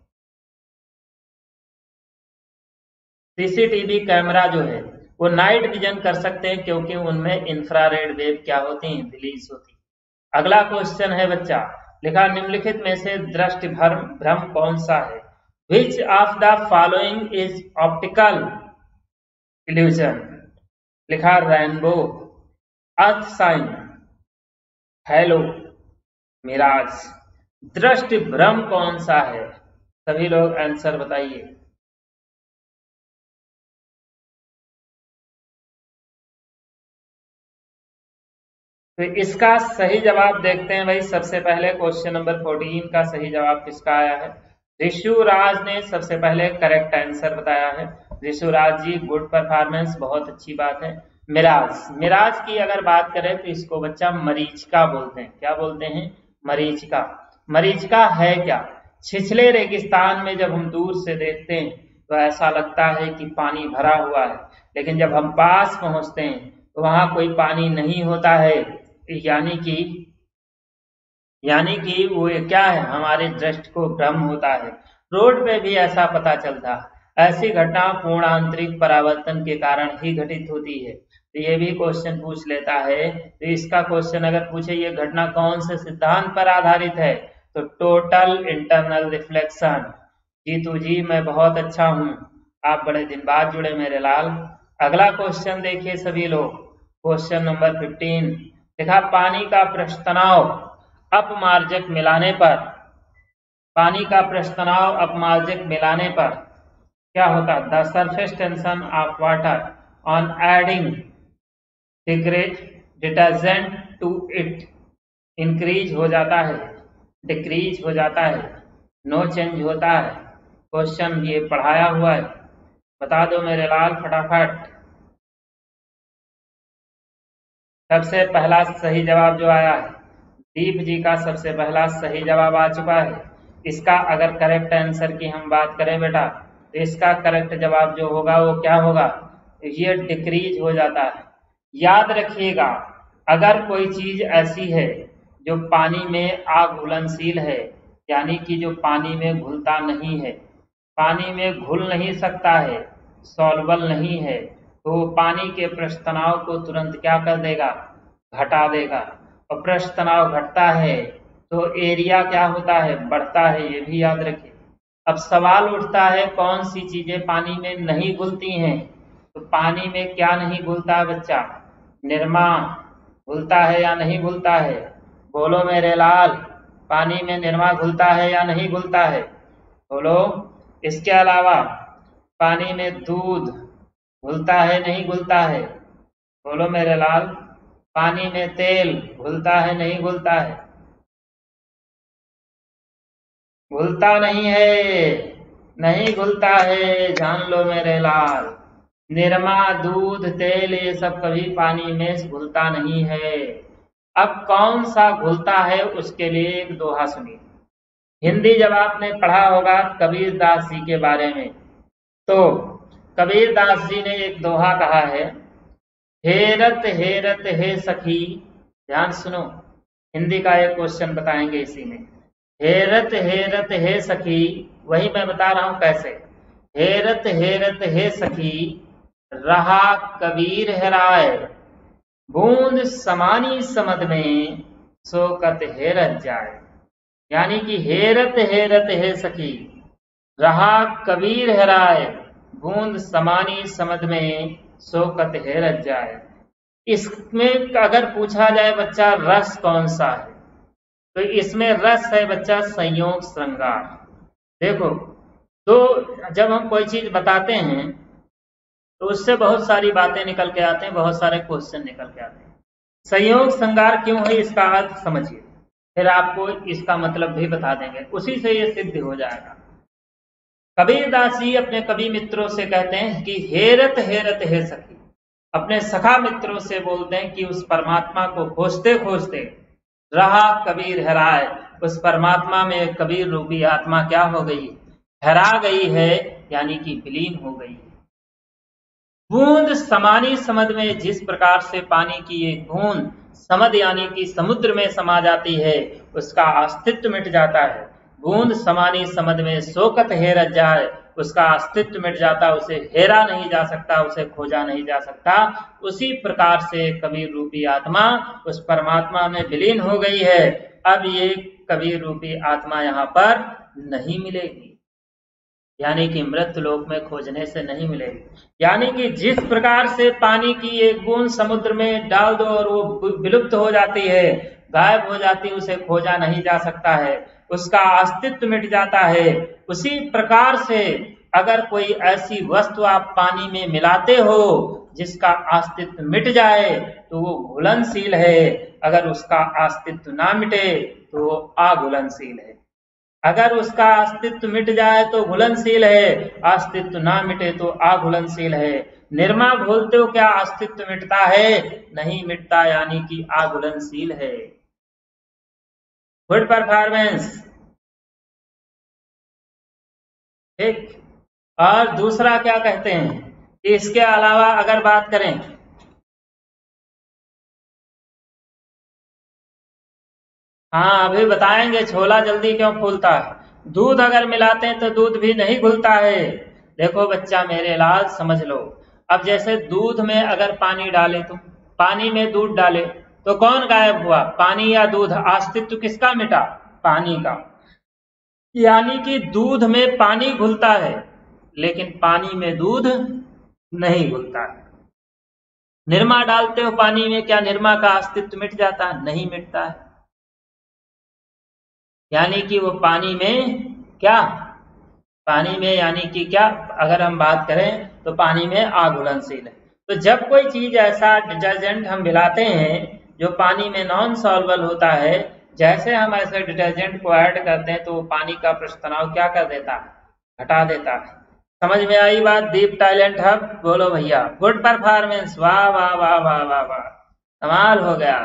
सीसीटीवी कैमरा जो है वो नाइट विजन कर सकते हैं क्योंकि उनमें इंफ्रारेड वेव क्या होती हैं, रिलीज होती हैं। अगला क्वेश्चन है बच्चा, लिखा निम्नलिखित में से दृष्टि भ्रम भ्रम कौन सा है, which of the following is optical illusion. लिखा rainbow, earthshine, halo, mirage. दृष्टि भ्रम कौन सा है, सभी लोग आंसर बताइए। तो इसका सही जवाब देखते हैं भाई। सबसे पहले क्वेश्चन नंबर फोर्टीन का सही जवाब किसका आया है, ऋषुराज ने सबसे पहले करेक्ट आंसर बताया है। ऋषुराज जी गुड परफॉर्मेंस, बहुत अच्छी बात है। मिराज, मिराज की अगर बात करें तो इसको बच्चा मरीचिका बोलते हैं। क्या बोलते हैं, मरीचिका। मरीचिका है क्या, छिछले रेगिस्तान में जब हम दूर से देखते हैं तो ऐसा लगता है कि पानी भरा हुआ है, लेकिन जब हम पास पहुंचते हैं तो वहां कोई पानी नहीं होता है। यानी कि यानी कि वो क्या है, हमारे दृष्टि को भ्रम होता है। रोड पे भी ऐसा पता चलता है। ऐसी घटना पूर्ण आंतरिक परावर्तन के कारण ही घटित होती है। तो ये भी क्वेश्चन पूछ लेता है। तो इसका क्वेश्चन अगर पूछे ये घटना कौन से सिद्धांत पर आधारित है, तो total internal reflection. Jitu ji मैं बहुत अच्छा हूँ, आप बड़े दिन बाद जुड़े मेरे लाल। अगला क्वेश्चन देखिए सभी लोग, क्वेश्चन नंबर फिफ्टीन। देखा पानी का पृष्ठ तनाव अपमार्जक मिलाने पर, पानी का पृष्ठ तनाव अपमार्जक मिलाने पर क्या होता है, the surface tension of water on adding detergent to it increase हो जाता है, डिक्रीज हो जाता है, नो चेंज होता है। क्वेश्चन ये पढ़ाया हुआ है, बता दो मेरे लाल फटाफट। सबसे पहला सही जवाब जो आया है, दीप जी का सबसे पहला सही जवाब आ चुका है। इसका अगर करेक्ट आंसर की हम बात करें बेटा, तो इसका करेक्ट जवाब जो होगा वो क्या होगा, ये डिक्रीज हो जाता है। याद रखिएगा, अगर कोई चीज ऐसी है जो पानी में अघुलनशील है, यानी कि जो पानी में घुलता नहीं है, पानी में घुल नहीं सकता है, सॉल्युबल नहीं है, तो पानी के पृष्ठ तनाव को तुरंत क्या कर देगा, घटा देगा। और पृष्ठ तनाव घटता है तो एरिया क्या होता है, बढ़ता है, ये भी याद रखें। अब सवाल उठता है कौन सी चीजें पानी में नहीं घुलती हैं, तो पानी में क्या नहीं घुलता है बच्चा, निरमा घुलता है या नहीं घुलता है, बोलो मेरे लाल। पानी में निरमा घुलता है या नहीं घुलता है, बोलो। इसके अलावा पानी में दूध घुलता है नहीं घुलता है, बोलो मेरे लाल। पानी में तेल घुलता है नहीं घुलता है, घुलता नहीं है, नहीं घुलता है, जान लो मेरे लाल। निरमा, दूध, तेल ये सब कभी पानी में घुलता नहीं है। अब कौन सा घुलता है उसके लिए एक दोहा सुनिए। हिंदी जब आपने पढ़ा होगा कबीर दास जी के बारे में, तो कबीर दास जी ने एक दोहा कहा है, हेरत हेरत हे सखी। ध्यान सुनो, हिंदी का एक क्वेश्चन बताएंगे इसी में। हेरत हेरत हे सखी, वही मैं बता रहा हूं कैसे। हेरत हेरत हे सखी, रहा कबीर हेराय, बूंद समानी समद में, सोकत हेरत जाए। यानी कि हेरत हेरत हे सखी, रहा कबीर हेराय, बूंद समानी समद में, सोकत हेरत जाए। इसमें अगर पूछा जाए बच्चा रस कौन सा है, तो इसमें रस है बच्चा संयोग श्रृंगार। देखो, तो जब हम कोई चीज बताते हैं तो उससे बहुत सारी बातें निकल के आते हैं, बहुत सारे क्वेश्चन निकल के आते हैं। संयोग श्रृंगार क्यों है इसका अर्थ समझिए, फिर आपको इसका मतलब भी बता देंगे, उसी से ये सिद्ध हो जाएगा। कबीरदास जी अपने कवि मित्रों से कहते हैं कि हेरत हेरत हे सखी, अपने सखा मित्रों से बोलते हैं कि उस परमात्मा को खोजते खोजते रहा कबीर हेराए, उस परमात्मा में कबीर रूपी आत्मा क्या हो गई, हेरा गई है, यानी कि विलीन हो गई है। बूंद समानी समद में, जिस प्रकार से पानी की एक बूंद समद यानी कि समुद्र में समा जाती है, उसका अस्तित्व मिट जाता है। बूंद समानी समद में सोकत हेरत जाए, उसका अस्तित्व मिट जाता, उसे हेरा नहीं जा सकता, उसे खोजा नहीं जा सकता। उसी प्रकार से कबीर रूपी आत्मा उस परमात्मा में विलीन हो गई है। अब ये कबीर रूपी आत्मा यहाँ पर नहीं मिलेगी, यानी कि मृत्यु लोक में खोजने से नहीं मिलेगी। यानी कि जिस प्रकार से पानी की एक बूंद समुद्र में डाल दो और वो विलुप्त हो जाती है, गायब हो जाती है, उसे खोजा नहीं जा सकता है, उसका अस्तित्व मिट जाता है, उसी प्रकार से अगर कोई ऐसी वस्तु आप पानी में मिलाते हो जिसका अस्तित्व मिट जाए तो वो घुलनशील है, अगर उसका अस्तित्व ना मिटे तो वो अघुलनशील है। अगर उसका अस्तित्व मिट जाए तो घुलनशील है, अस्तित्व ना मिटे तो अघुलनशील है। निरमा घोलते हो क्या अस्तित्व मिटता है? नहीं मिटता, यानी कि अघुलनशील है। Good performance. ठीक। और दूसरा क्या कहते हैं कि इसके अलावा अगर बात करें, हाँ अभी बताएंगे छोला जल्दी क्यों फूलता है। दूध अगर मिलाते हैं तो दूध भी नहीं घुलता है। देखो बच्चा मेरे लाल समझ लो, अब जैसे दूध में अगर पानी डाले, तो पानी में दूध डाले तो कौन गायब हुआ, पानी या दूध? अस्तित्व किसका मिटा? पानी का। यानी कि दूध में पानी घुलता है लेकिन पानी में दूध नहीं घुलता है। निरमा डालते हो पानी में, क्या निरमा का अस्तित्व मिट जाता है? नहीं मिटता है। यानी कि वो पानी में क्या, पानी में यानी कि क्या, अगर हम बात करें तो पानी में अघुलनशील है। तो जब कोई चीज ऐसा डिटर्जेंट हम मिलाते हैं जो पानी में नॉन सॉल्युबल होता है, जैसे हम ऐसे डिटर्जेंट को ऐड करते हैं तो वो पानी का पृष्ठ तनाव क्या कर देता है, घटा देता है। समझ में आई बात? दीप टैलेंट हब, बोलो भैया गुड परफॉर्मेंस, वाह वाह वाह वाह वाह वाह, कमाल हो गया,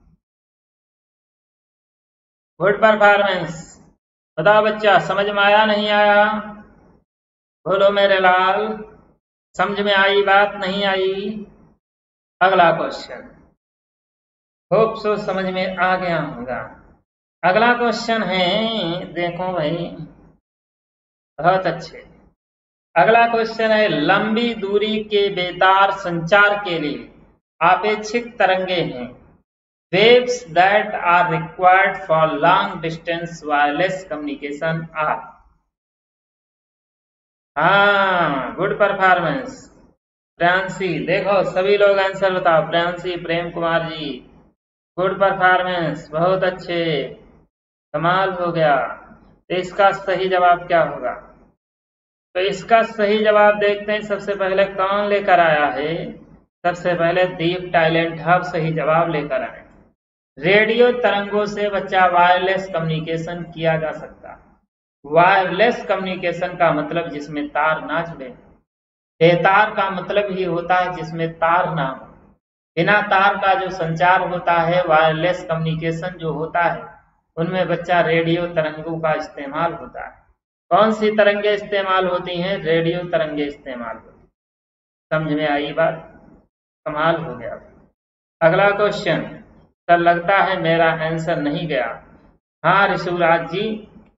गुड परफॉर्मेंस। बताओ बच्चा समझ में आया नहीं आया? बोलो मेरे लाल, समझ में आई बात नहीं आई? अगला क्वेश्चन, होप सो समझ में आ गया होगा। अगला क्वेश्चन है, देखो भाई बहुत अच्छे। अगला क्वेश्चन है, लंबी दूरी के बेतार संचार के लिए आपेक्षिक तरंगे हैं, waves that are required for long distance wireless communication are। हाँ गुड परफॉर्मेंस प्रियांशी, देखो सभी लोग आंसर बताओ। प्रियांशी, प्रेम कुमार जी, गुड परफॉर्मेंस, बहुत अच्छे, कमाल हो गया। तो इसका सही जवाब क्या होगा? तो इसका सही जवाब देखते हैं, सबसे पहले कौन लेकर आया है। सबसे पहले दीप टैलेंट हब सही जवाब लेकर आए। रेडियो तरंगों से बच्चा वायरलेस कम्युनिकेशन किया जा सकता है। वायरलेस कम्युनिकेशन का मतलब जिसमें तार ना जुड़े, बेतार का मतलब ही होता है जिसमें तार ना हो। बिना तार का जो संचार होता है, वायरलेस कम्युनिकेशन जो होता है, उनमें बच्चा रेडियो तरंगों का इस्तेमाल होता है। कौन सी तरंगे इस्तेमाल होती हैं? रेडियो तरंगे इस्तेमाल होती हैं। समझ में आई बात? कमाल हो गया। अगला क्वेश्चन, सर लगता है मेरा आंसर नहीं गया। हाँ ऋषुराज जी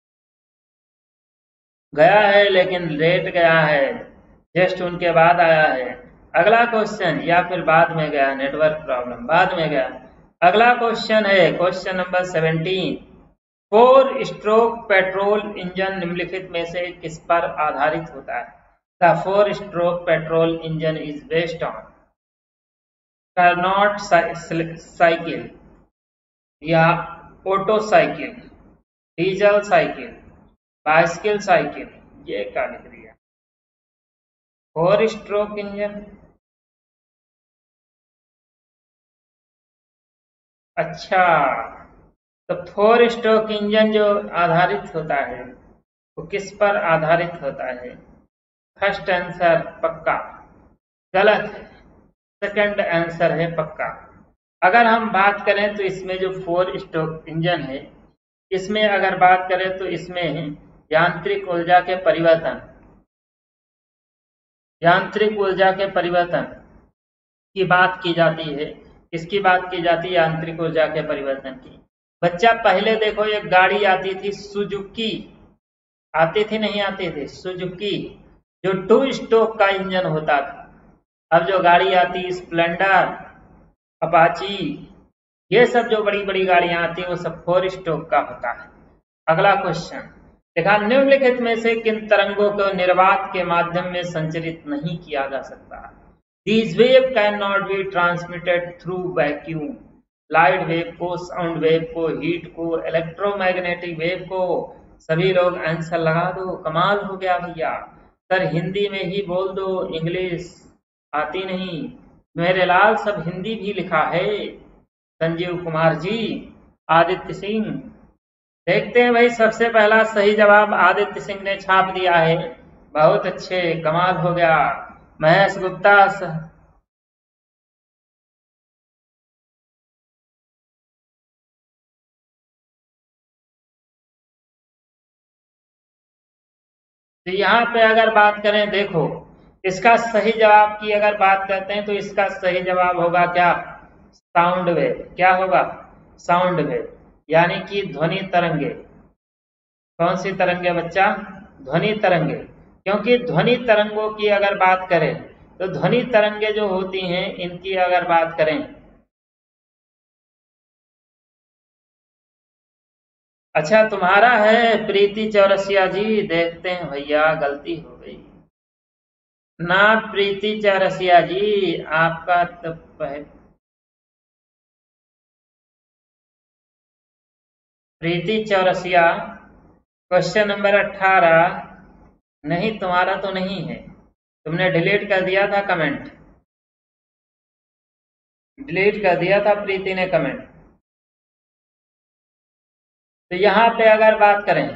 गया है, लेकिन लेट गया है, जस्ट उनके बाद आया है। अगला क्वेश्चन, या फिर बाद में गया, नेटवर्क प्रॉब्लम, बाद में गया। अगला क्वेश्चन है question number seventeen. Four stroke petrol engine निम्नलिखित में से किस पर आधारित होता है? The four stroke petrol engine is based on Carnot cycle या Otto cycle, diesel cycle, bicycle cycle. ये क्या लिख रही है? Four stroke engine. अच्छा, तो फोर स्ट्रोक इंजन जो आधारित होता है वो किस पर आधारित होता है? फर्स्ट आंसर पक्का गलत है, सेकंड आंसर है पक्का। अगर हम बात करें तो इसमें जो फोर स्ट्रोक इंजन है, इसमें अगर बात करें तो इसमें यांत्रिक ऊर्जा के परिवर्तन यांत्रिक ऊर्जा के परिवर्तन की बात की जाती है। किसकी बात की जाती है? यांत्रिक ऊर्जा के परिवर्तन की। बच्चा पहले देखो एक गाड़ी आती थी सुजुकी, आती थी नहीं आती थी? सुजुकी, जो टू स्ट्रोक का इंजन होता था। अब जो गाड़ी आती स्प्लेंडर, अपाची, ये सब जो बड़ी बड़ी गाड़ियां आती है वो सब फोर स्ट्रोक का होता है। अगला क्वेश्चन देखा, निम्नलिखित में से किन तरंगों को निर्वात के माध्यम में संचरित नहीं किया जा सकता? These wave cannot be transmitted through vacuum. Light wave को, साउंड वेव को, हीट को, इलेक्ट्रोमैग्नेटिक वेव को। सभी लोग आंसर लगा दो, कमाल हो गया भैया। सर हिंदी में ही बोल दो, इंग्लिश आती नहीं। मेरे लाल सब हिंदी भी लिखा है। संजीव कुमार जी, आदित्य सिंह, देखते हैं भाई। सबसे पहला सही जवाब आदित्य सिंह ने छाप दिया है, बहुत अच्छे, कमाल हो गया। महेश गुप्ता, तो यहाँ पे अगर बात करें, देखो इसका सही जवाब की अगर बात करते हैं तो इसका सही जवाब होगा क्या? Sound wave. क्या होगा? साउंड वेव, यानी कि ध्वनि तरंगे। कौन सी तरंगे बच्चा? ध्वनि तरंगे। क्योंकि ध्वनि तरंगों की अगर बात करें तो ध्वनि तरंगे जो होती हैं इनकी अगर बात करें, अच्छा तुम्हारा है प्रीति चौरसिया जी, देखते हैं भैया, गलती हो गई ना प्रीति चौरसिया जी, आपका तो पह... प्रीति चौरसिया, क्वेश्चन नंबर अठारह नहीं, तुम्हारा तो नहीं है, तुमने डिलीट कर दिया था कमेंट, डिलीट कर दिया था प्रीति ने कमेंट। तो यहाँ पे अगर बात करें,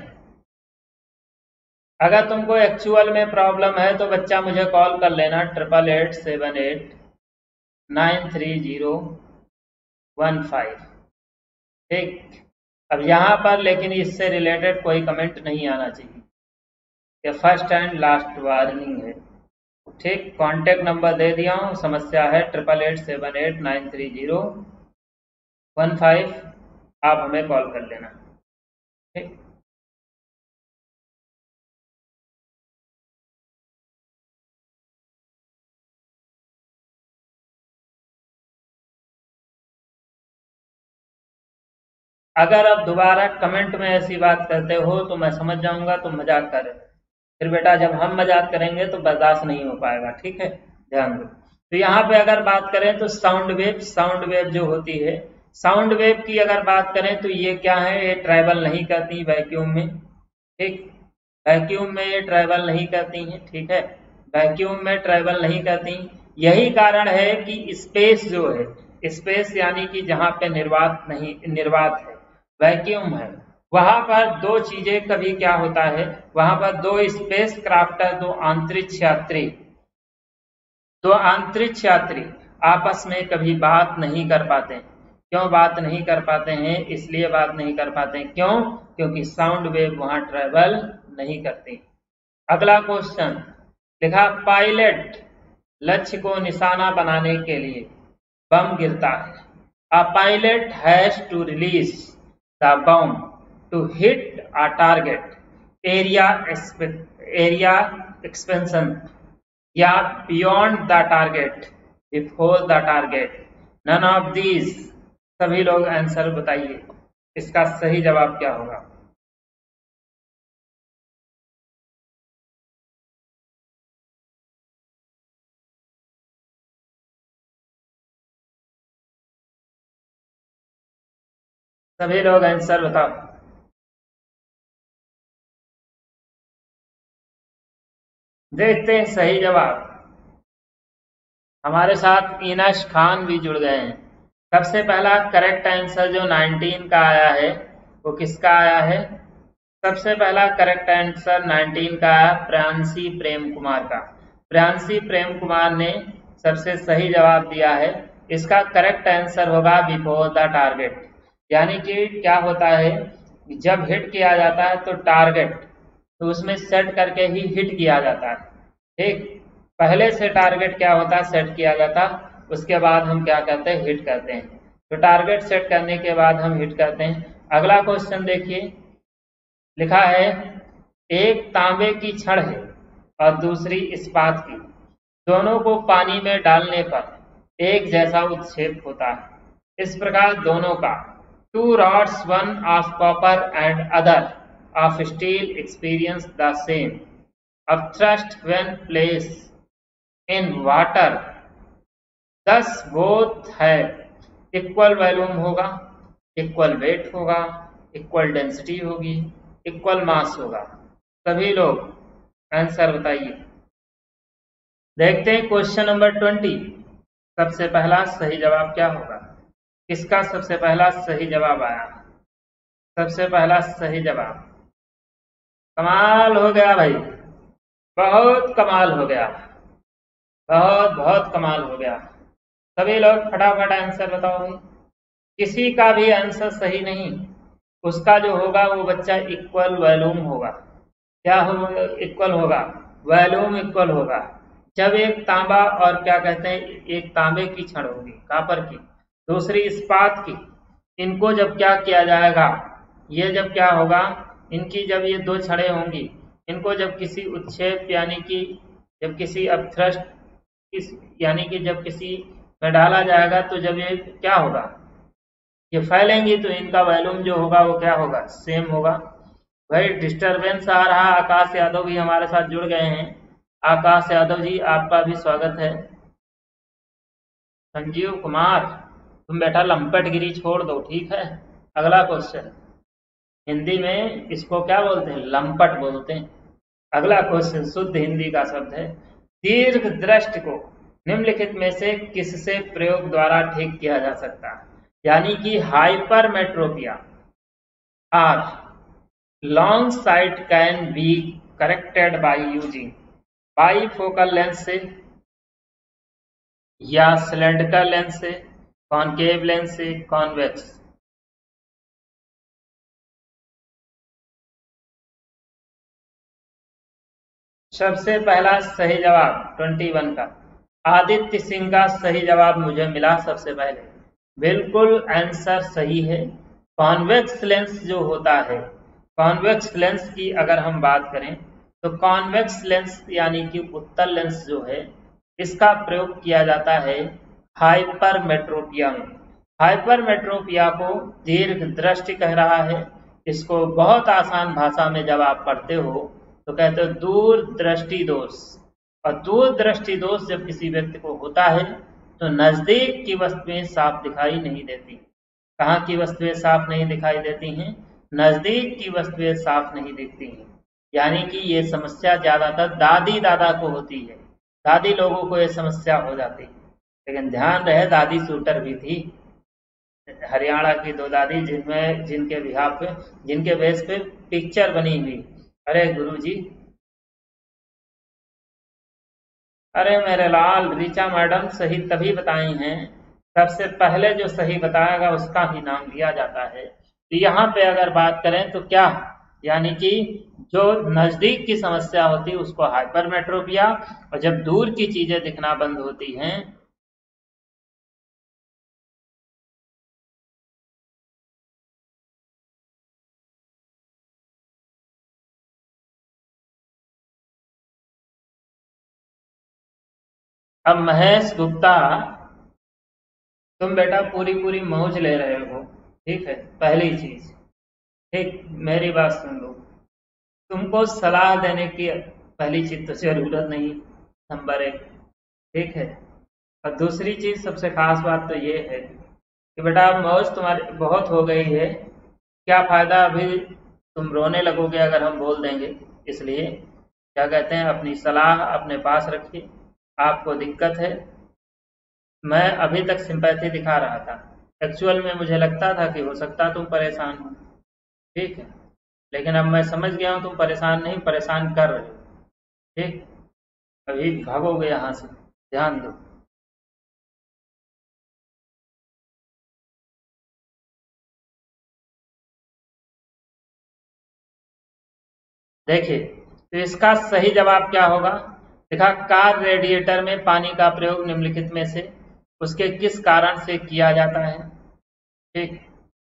अगर तुमको एक्चुअल में प्रॉब्लम है तो बच्चा मुझे कॉल कर लेना, triple eight seven eight nine three zero one five, ठीक। अब यहाँ पर लेकिन इससे रिलेटेड कोई कमेंट नहीं आना चाहिए, ये फर्स्ट एंड लास्ट वार्निंग है, ठीक। कांटेक्ट नंबर दे दिया हूँ, समस्या है triple eight seven eight nine three zero one five, आप हमें कॉल कर लेना, ठीक। अगर आप दोबारा कमेंट में ऐसी बात करते हो तो मैं समझ जाऊंगा तुम मजाक कर रहे हो, फिर बेटा जब हम मजाक करेंगे तो बर्दाश्त नहीं हो पाएगा, ठीक है, ध्यान दो। तो यहाँ पे अगर बात करें तो साउंड वेव, साउंड वेव जो होती है, साउंड वेव की अगर बात करें तो ये क्या है, ये ट्रैवल नहीं करती वैक्यूम में, ठीक। वैक्यूम में ये ट्रैवल नहीं करती हैं, ठीक है, वैक्यूम में ट्रैवल नहीं करती। यही कारण है कि स्पेस जो है, स्पेस यानी कि जहाँ पे निर्वात नहीं, निर्वात है, वैक्यूम है, वहां पर दो चीजें कभी क्या होता है, वहां पर दो स्पेस क्राफ्टर, दो अंतरिक्ष यात्री, दो अंतरिक्ष यात्री आपस में कभी बात नहीं कर पाते। क्यों बात नहीं कर पाते हैं? इसलिए बात नहीं कर पाते हैं, क्यों? क्योंकि साउंड वेव वहां ट्रेवल नहीं करती। अगला क्वेश्चन लिखा, पायलट लक्ष्य को निशाना बनाने के लिए बम गिरता है। A pilot has to release the bomb to hit a target, area area expansion, या beyond the target, before the target, none of these. सभी लोग आंसर बताइए, इसका सही जवाब क्या होगा। सभी लोग आंसर बताओ। देखते हैं सही जवाब। हमारे साथ इनश खान भी जुड़ गए हैं। सबसे पहला करेक्ट आंसर जो नाइनटीन का आया है वो किसका आया है? सबसे पहला करेक्ट आंसर नाइनटीन का आया प्रियांशी प्रेम कुमार का। प्रियांशी प्रेम कुमार ने सबसे सही जवाब दिया है। इसका करेक्ट आंसर होगा बिफोर द टारगेट। यानी कि क्या होता है, जब हिट किया जाता है तो टारगेट तो उसमें सेट करके ही हिट किया जाता है। ठीक, पहले से टारगेट क्या होता है, सेट किया जाता, उसके बाद हम क्या करते हैं, हिट करते हैं। तो टारगेट सेट करने के बाद हम हिट करते हैं। अगला क्वेश्चन देखिए, लिखा है एक तांबे की छड़ है और दूसरी इस्पात की, दोनों को पानी में डालने पर एक जैसा उत्क्षेप होता है। इस प्रकार दोनों का, two rods one of copper and other of steel experience the same upthrust when placed in water, thus both have equal volume होगा, equal weight होगा, equal density होगी, equal mass होगा। सभी लोग आंसर बताइए। देखते हैं क्वेश्चन नंबर ट्वेंटी। सबसे पहला सही जवाब क्या होगा, किसका सबसे पहला सही जवाब आया? सबसे पहला सही जवाब, कमाल हो गया भाई, बहुत कमाल हो गया, बहुत बहुत कमाल हो गया। सभी लोग फटाफट आंसर बताओ। किसी का भी आंसर सही नहीं, उसका जो होगा वो बच्चा इक्वल वॉल्यूम होगा। क्या होगा? इक्वल होगा, वॉल्यूम इक्वल होगा। जब एक तांबा और क्या कहते हैं, एक तांबे की छड़ होगी कॉपर की, दूसरी इस्पात की, इनको जब क्या किया जाएगा, ये जब क्या होगा, इनकी जब ये दो छड़ें होंगी, इनको जब किसी उत्क्षेप यानी कि जब किसी अपथ्रस्ट इस यानी कि जब किसी में डाला जाएगा तो जब ये क्या होगा, ये फैलेंगी तो इनका वॉल्यूम जो होगा वो क्या होगा, सेम होगा। भाई डिस्टरबेंस आ रहा, आकाश यादव भी हमारे साथ जुड़ गए हैं। आकाश यादव जी आपका भी स्वागत है। संजीव कुमार, तुम बेटा लंपटगिरी छोड़ दो, ठीक है। अगला क्वेश्चन, हिंदी में इसको क्या बोलते हैं, लंपट बोलते हैं। अगला क्वेश्चन शुद्ध हिंदी का शब्द है, दीर्घ दृष्टि को निम्नलिखित में से किससे प्रयोग द्वारा ठीक किया जा सकता है? यानी कि हाइपरमेट्रोपिया और long sight can be corrected by using bifocal lens से या सिलेंड्रिकल लेंस से, कॉनकेव लेंस से, कॉन्वेक्स। सबसे पहला सही जवाब इक्कीस का आदित्य सिंह का सही जवाब मुझे मिला सबसे पहले, बिल्कुल आंसर सही है। कॉन्वेक्स लेंस जो होता है, कॉन्वेक्स लेंस की अगर हम बात करें तो कॉन्वेक्स लेंस यानी कि उत्तल लेंस जो है, इसका प्रयोग किया जाता है हाइपरमेट्रोपिया में। हाइपरमेट्रोपिया को दीर्घ दृष्टि कह रहा है। इसको बहुत आसान भाषा में जब आप पढ़ते हो तो कहते हो दूर दृष्टि दोष। और दूर दृष्टि दोष जब किसी व्यक्ति को होता है तो नजदीक की वस्तुएं साफ दिखाई नहीं देती। कहाँ की वस्तुएं साफ नहीं दिखाई देती हैं? नजदीक की वस्तुएं साफ नहीं दिखती हैं। यानी कि ये समस्या ज्यादातर दादी दादा को होती है, दादी लोगों को ये समस्या हो जाती है। लेकिन ध्यान रहे, दादी शूटर भी थी, हरियाणा की दो दादी, जिनमें जिनके बिहार पे जिनके बेस पे पिक्चर बनी हुई। अरे गुरुजी, अरे मेरे लाल, ऋचा मैडम सही तभी बताई हैं, सबसे पहले जो सही बताएगा उसका ही नाम लिया जाता है। तो यहाँ पे अगर बात करें तो क्या, यानी कि जो नजदीक की समस्या होती है उसको हाइपरमेट्रोपिया, और जब दूर की चीजें दिखना बंद होती हैं अब महेश गुप्ता, तुम बेटा पूरी पूरी मौज ले रहे हो, ठीक है, पहली चीज, ठीक, मेरी बात सुन लो, तुमको सलाह देने की पहली चीज तो जरूरत नहीं, नंबर एक, ठीक है। और दूसरी चीज सबसे खास बात तो ये है कि बेटा मौज तुम्हारी बहुत हो गई है, क्या फायदा, अभी तुम रोने लगोगे अगर हम बोल देंगे, इसलिए क्या कहते हैं, अपनी सलाह अपने पास रखिए। आपको दिक्कत है, मैं अभी तक सिंपैथी दिखा रहा था, एक्चुअल में मुझे लगता था कि हो सकता तुम परेशान हो, ठीक है, लेकिन अब मैं समझ गया हूँ तुम परेशान नहीं, परेशान कर रहे हो, ठीक, अभी भागोगे यहाँ से, ध्यान दो। देखिए, तो इसका सही जवाब क्या होगा, देखा, कार रेडिएटर में पानी का प्रयोग निम्नलिखित में से उसके किस कारण से किया जाता है, ठीक।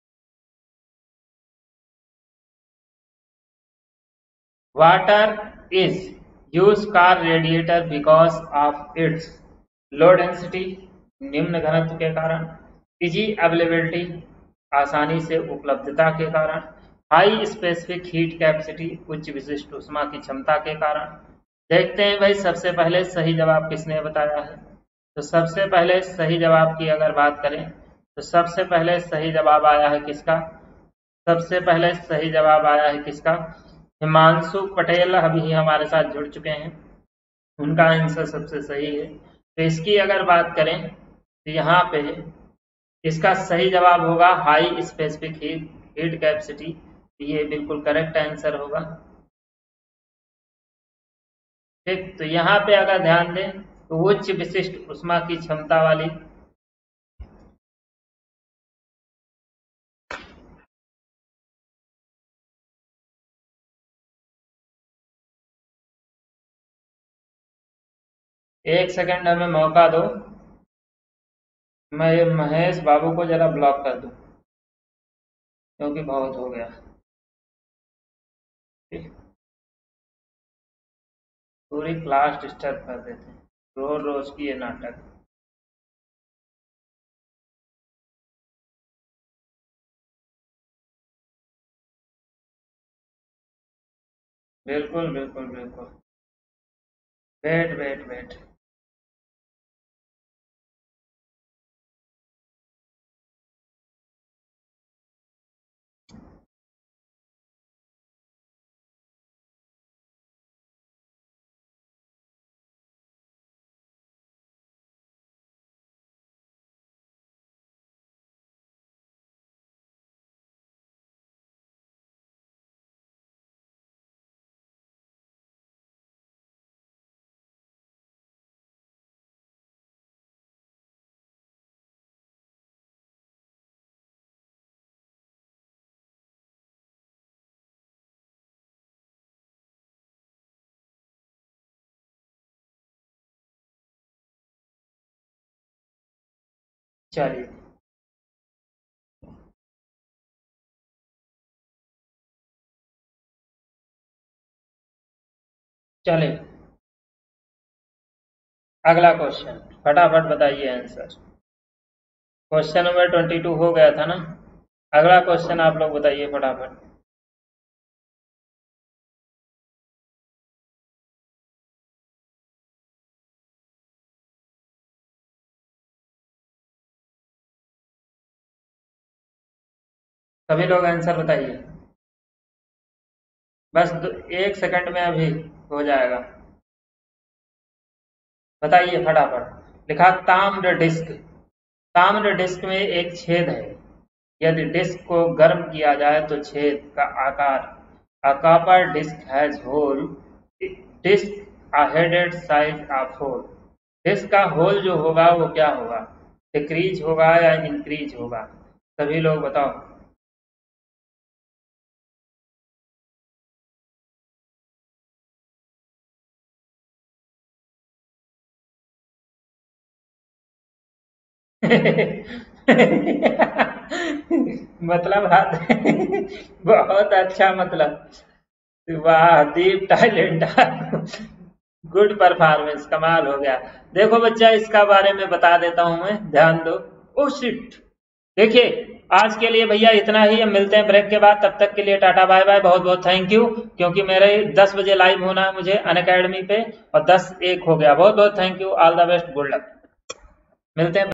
Water is use car radiator because of its low density, निम्न घनत्व के कारण, इजी अवेलेबिलिटी, आसानी से उपलब्धता के कारण, हाई स्पेसिफिक हीट कैपेसिटी, उच्च विशिष्ट ऊष्मा की क्षमता के कारण। देखते हैं भाई सबसे पहले सही जवाब किसने बताया है। तो सबसे पहले सही जवाब की अगर बात करें तो सबसे पहले सही जवाब आया है किसका, सबसे पहले सही जवाब आया है किसका, हिमांशु पटेल अभी हमारे साथ जुड़ चुके हैं, उनका आंसर सबसे सही है। तो इसकी अगर बात करें तो यहाँ पे इसका सही जवाब होगा high specific heat heat capacity, ये बिल्कुल करेक्ट आंसर होगा, ठीक। तो यहाँ पे अगर ध्यान दें तो उच्च विशिष्ट ऊष्मा की क्षमता वाली, एक सेकंड हमें मौका दो, मैं ये महेश बाबू को जरा ब्लॉक कर दूं क्योंकि बहुत हो गया, ठीक? पूरी क्लास डिस्टर्ब कर देते हैं रोज रोज की ये नाटक। बिल्कुल बिल्कुल बिल्कुल, वेट वेट वेट, चलिए, चलिए अगला क्वेश्चन, फटाफट बताइए answer. Question number twenty two हो गया था ना, अगला क्वेश्चन आप लोग बताइए फटाफट। सभी लोग आंसर बताइए, बस दो, एक सेकंड में अभी हो जाएगा, बताइए फटाफट। लिखा ताम्र डिस्क, ताम्र डिस्क में एक छेद है, यदि डिस्क को गर्म किया जाए तो छेद का आकार, a copper disc has hole, disc a headed size of hole, डिस्क का होल जो होगा वो क्या होगा, डिक्रीज होगा या इंक्रीज होगा, सभी लोग बताओ। मतलब हाथ बहुत अच्छा, मतलब वाह दीप टैलेंट, गुड परफॉर्मेंस, कमाल हो गया। देखो बच्चा, इसका बारे में बता देता हूं मैं, ध्यान दो। ओ शिट, देखिए आज के लिए भैया इतना ही, हम मिलते हैं ब्रेक के बाद, तब तक के लिए टाटा बाय बाय, बहुत बहुत थैंक यू। क्योंकि मेरे दस बजे लाइव होना है मुझे अनअकैडमी पे, और दस एक हो गया। बहुत बहुत thank you, all the best, good luck, मिलते हैं।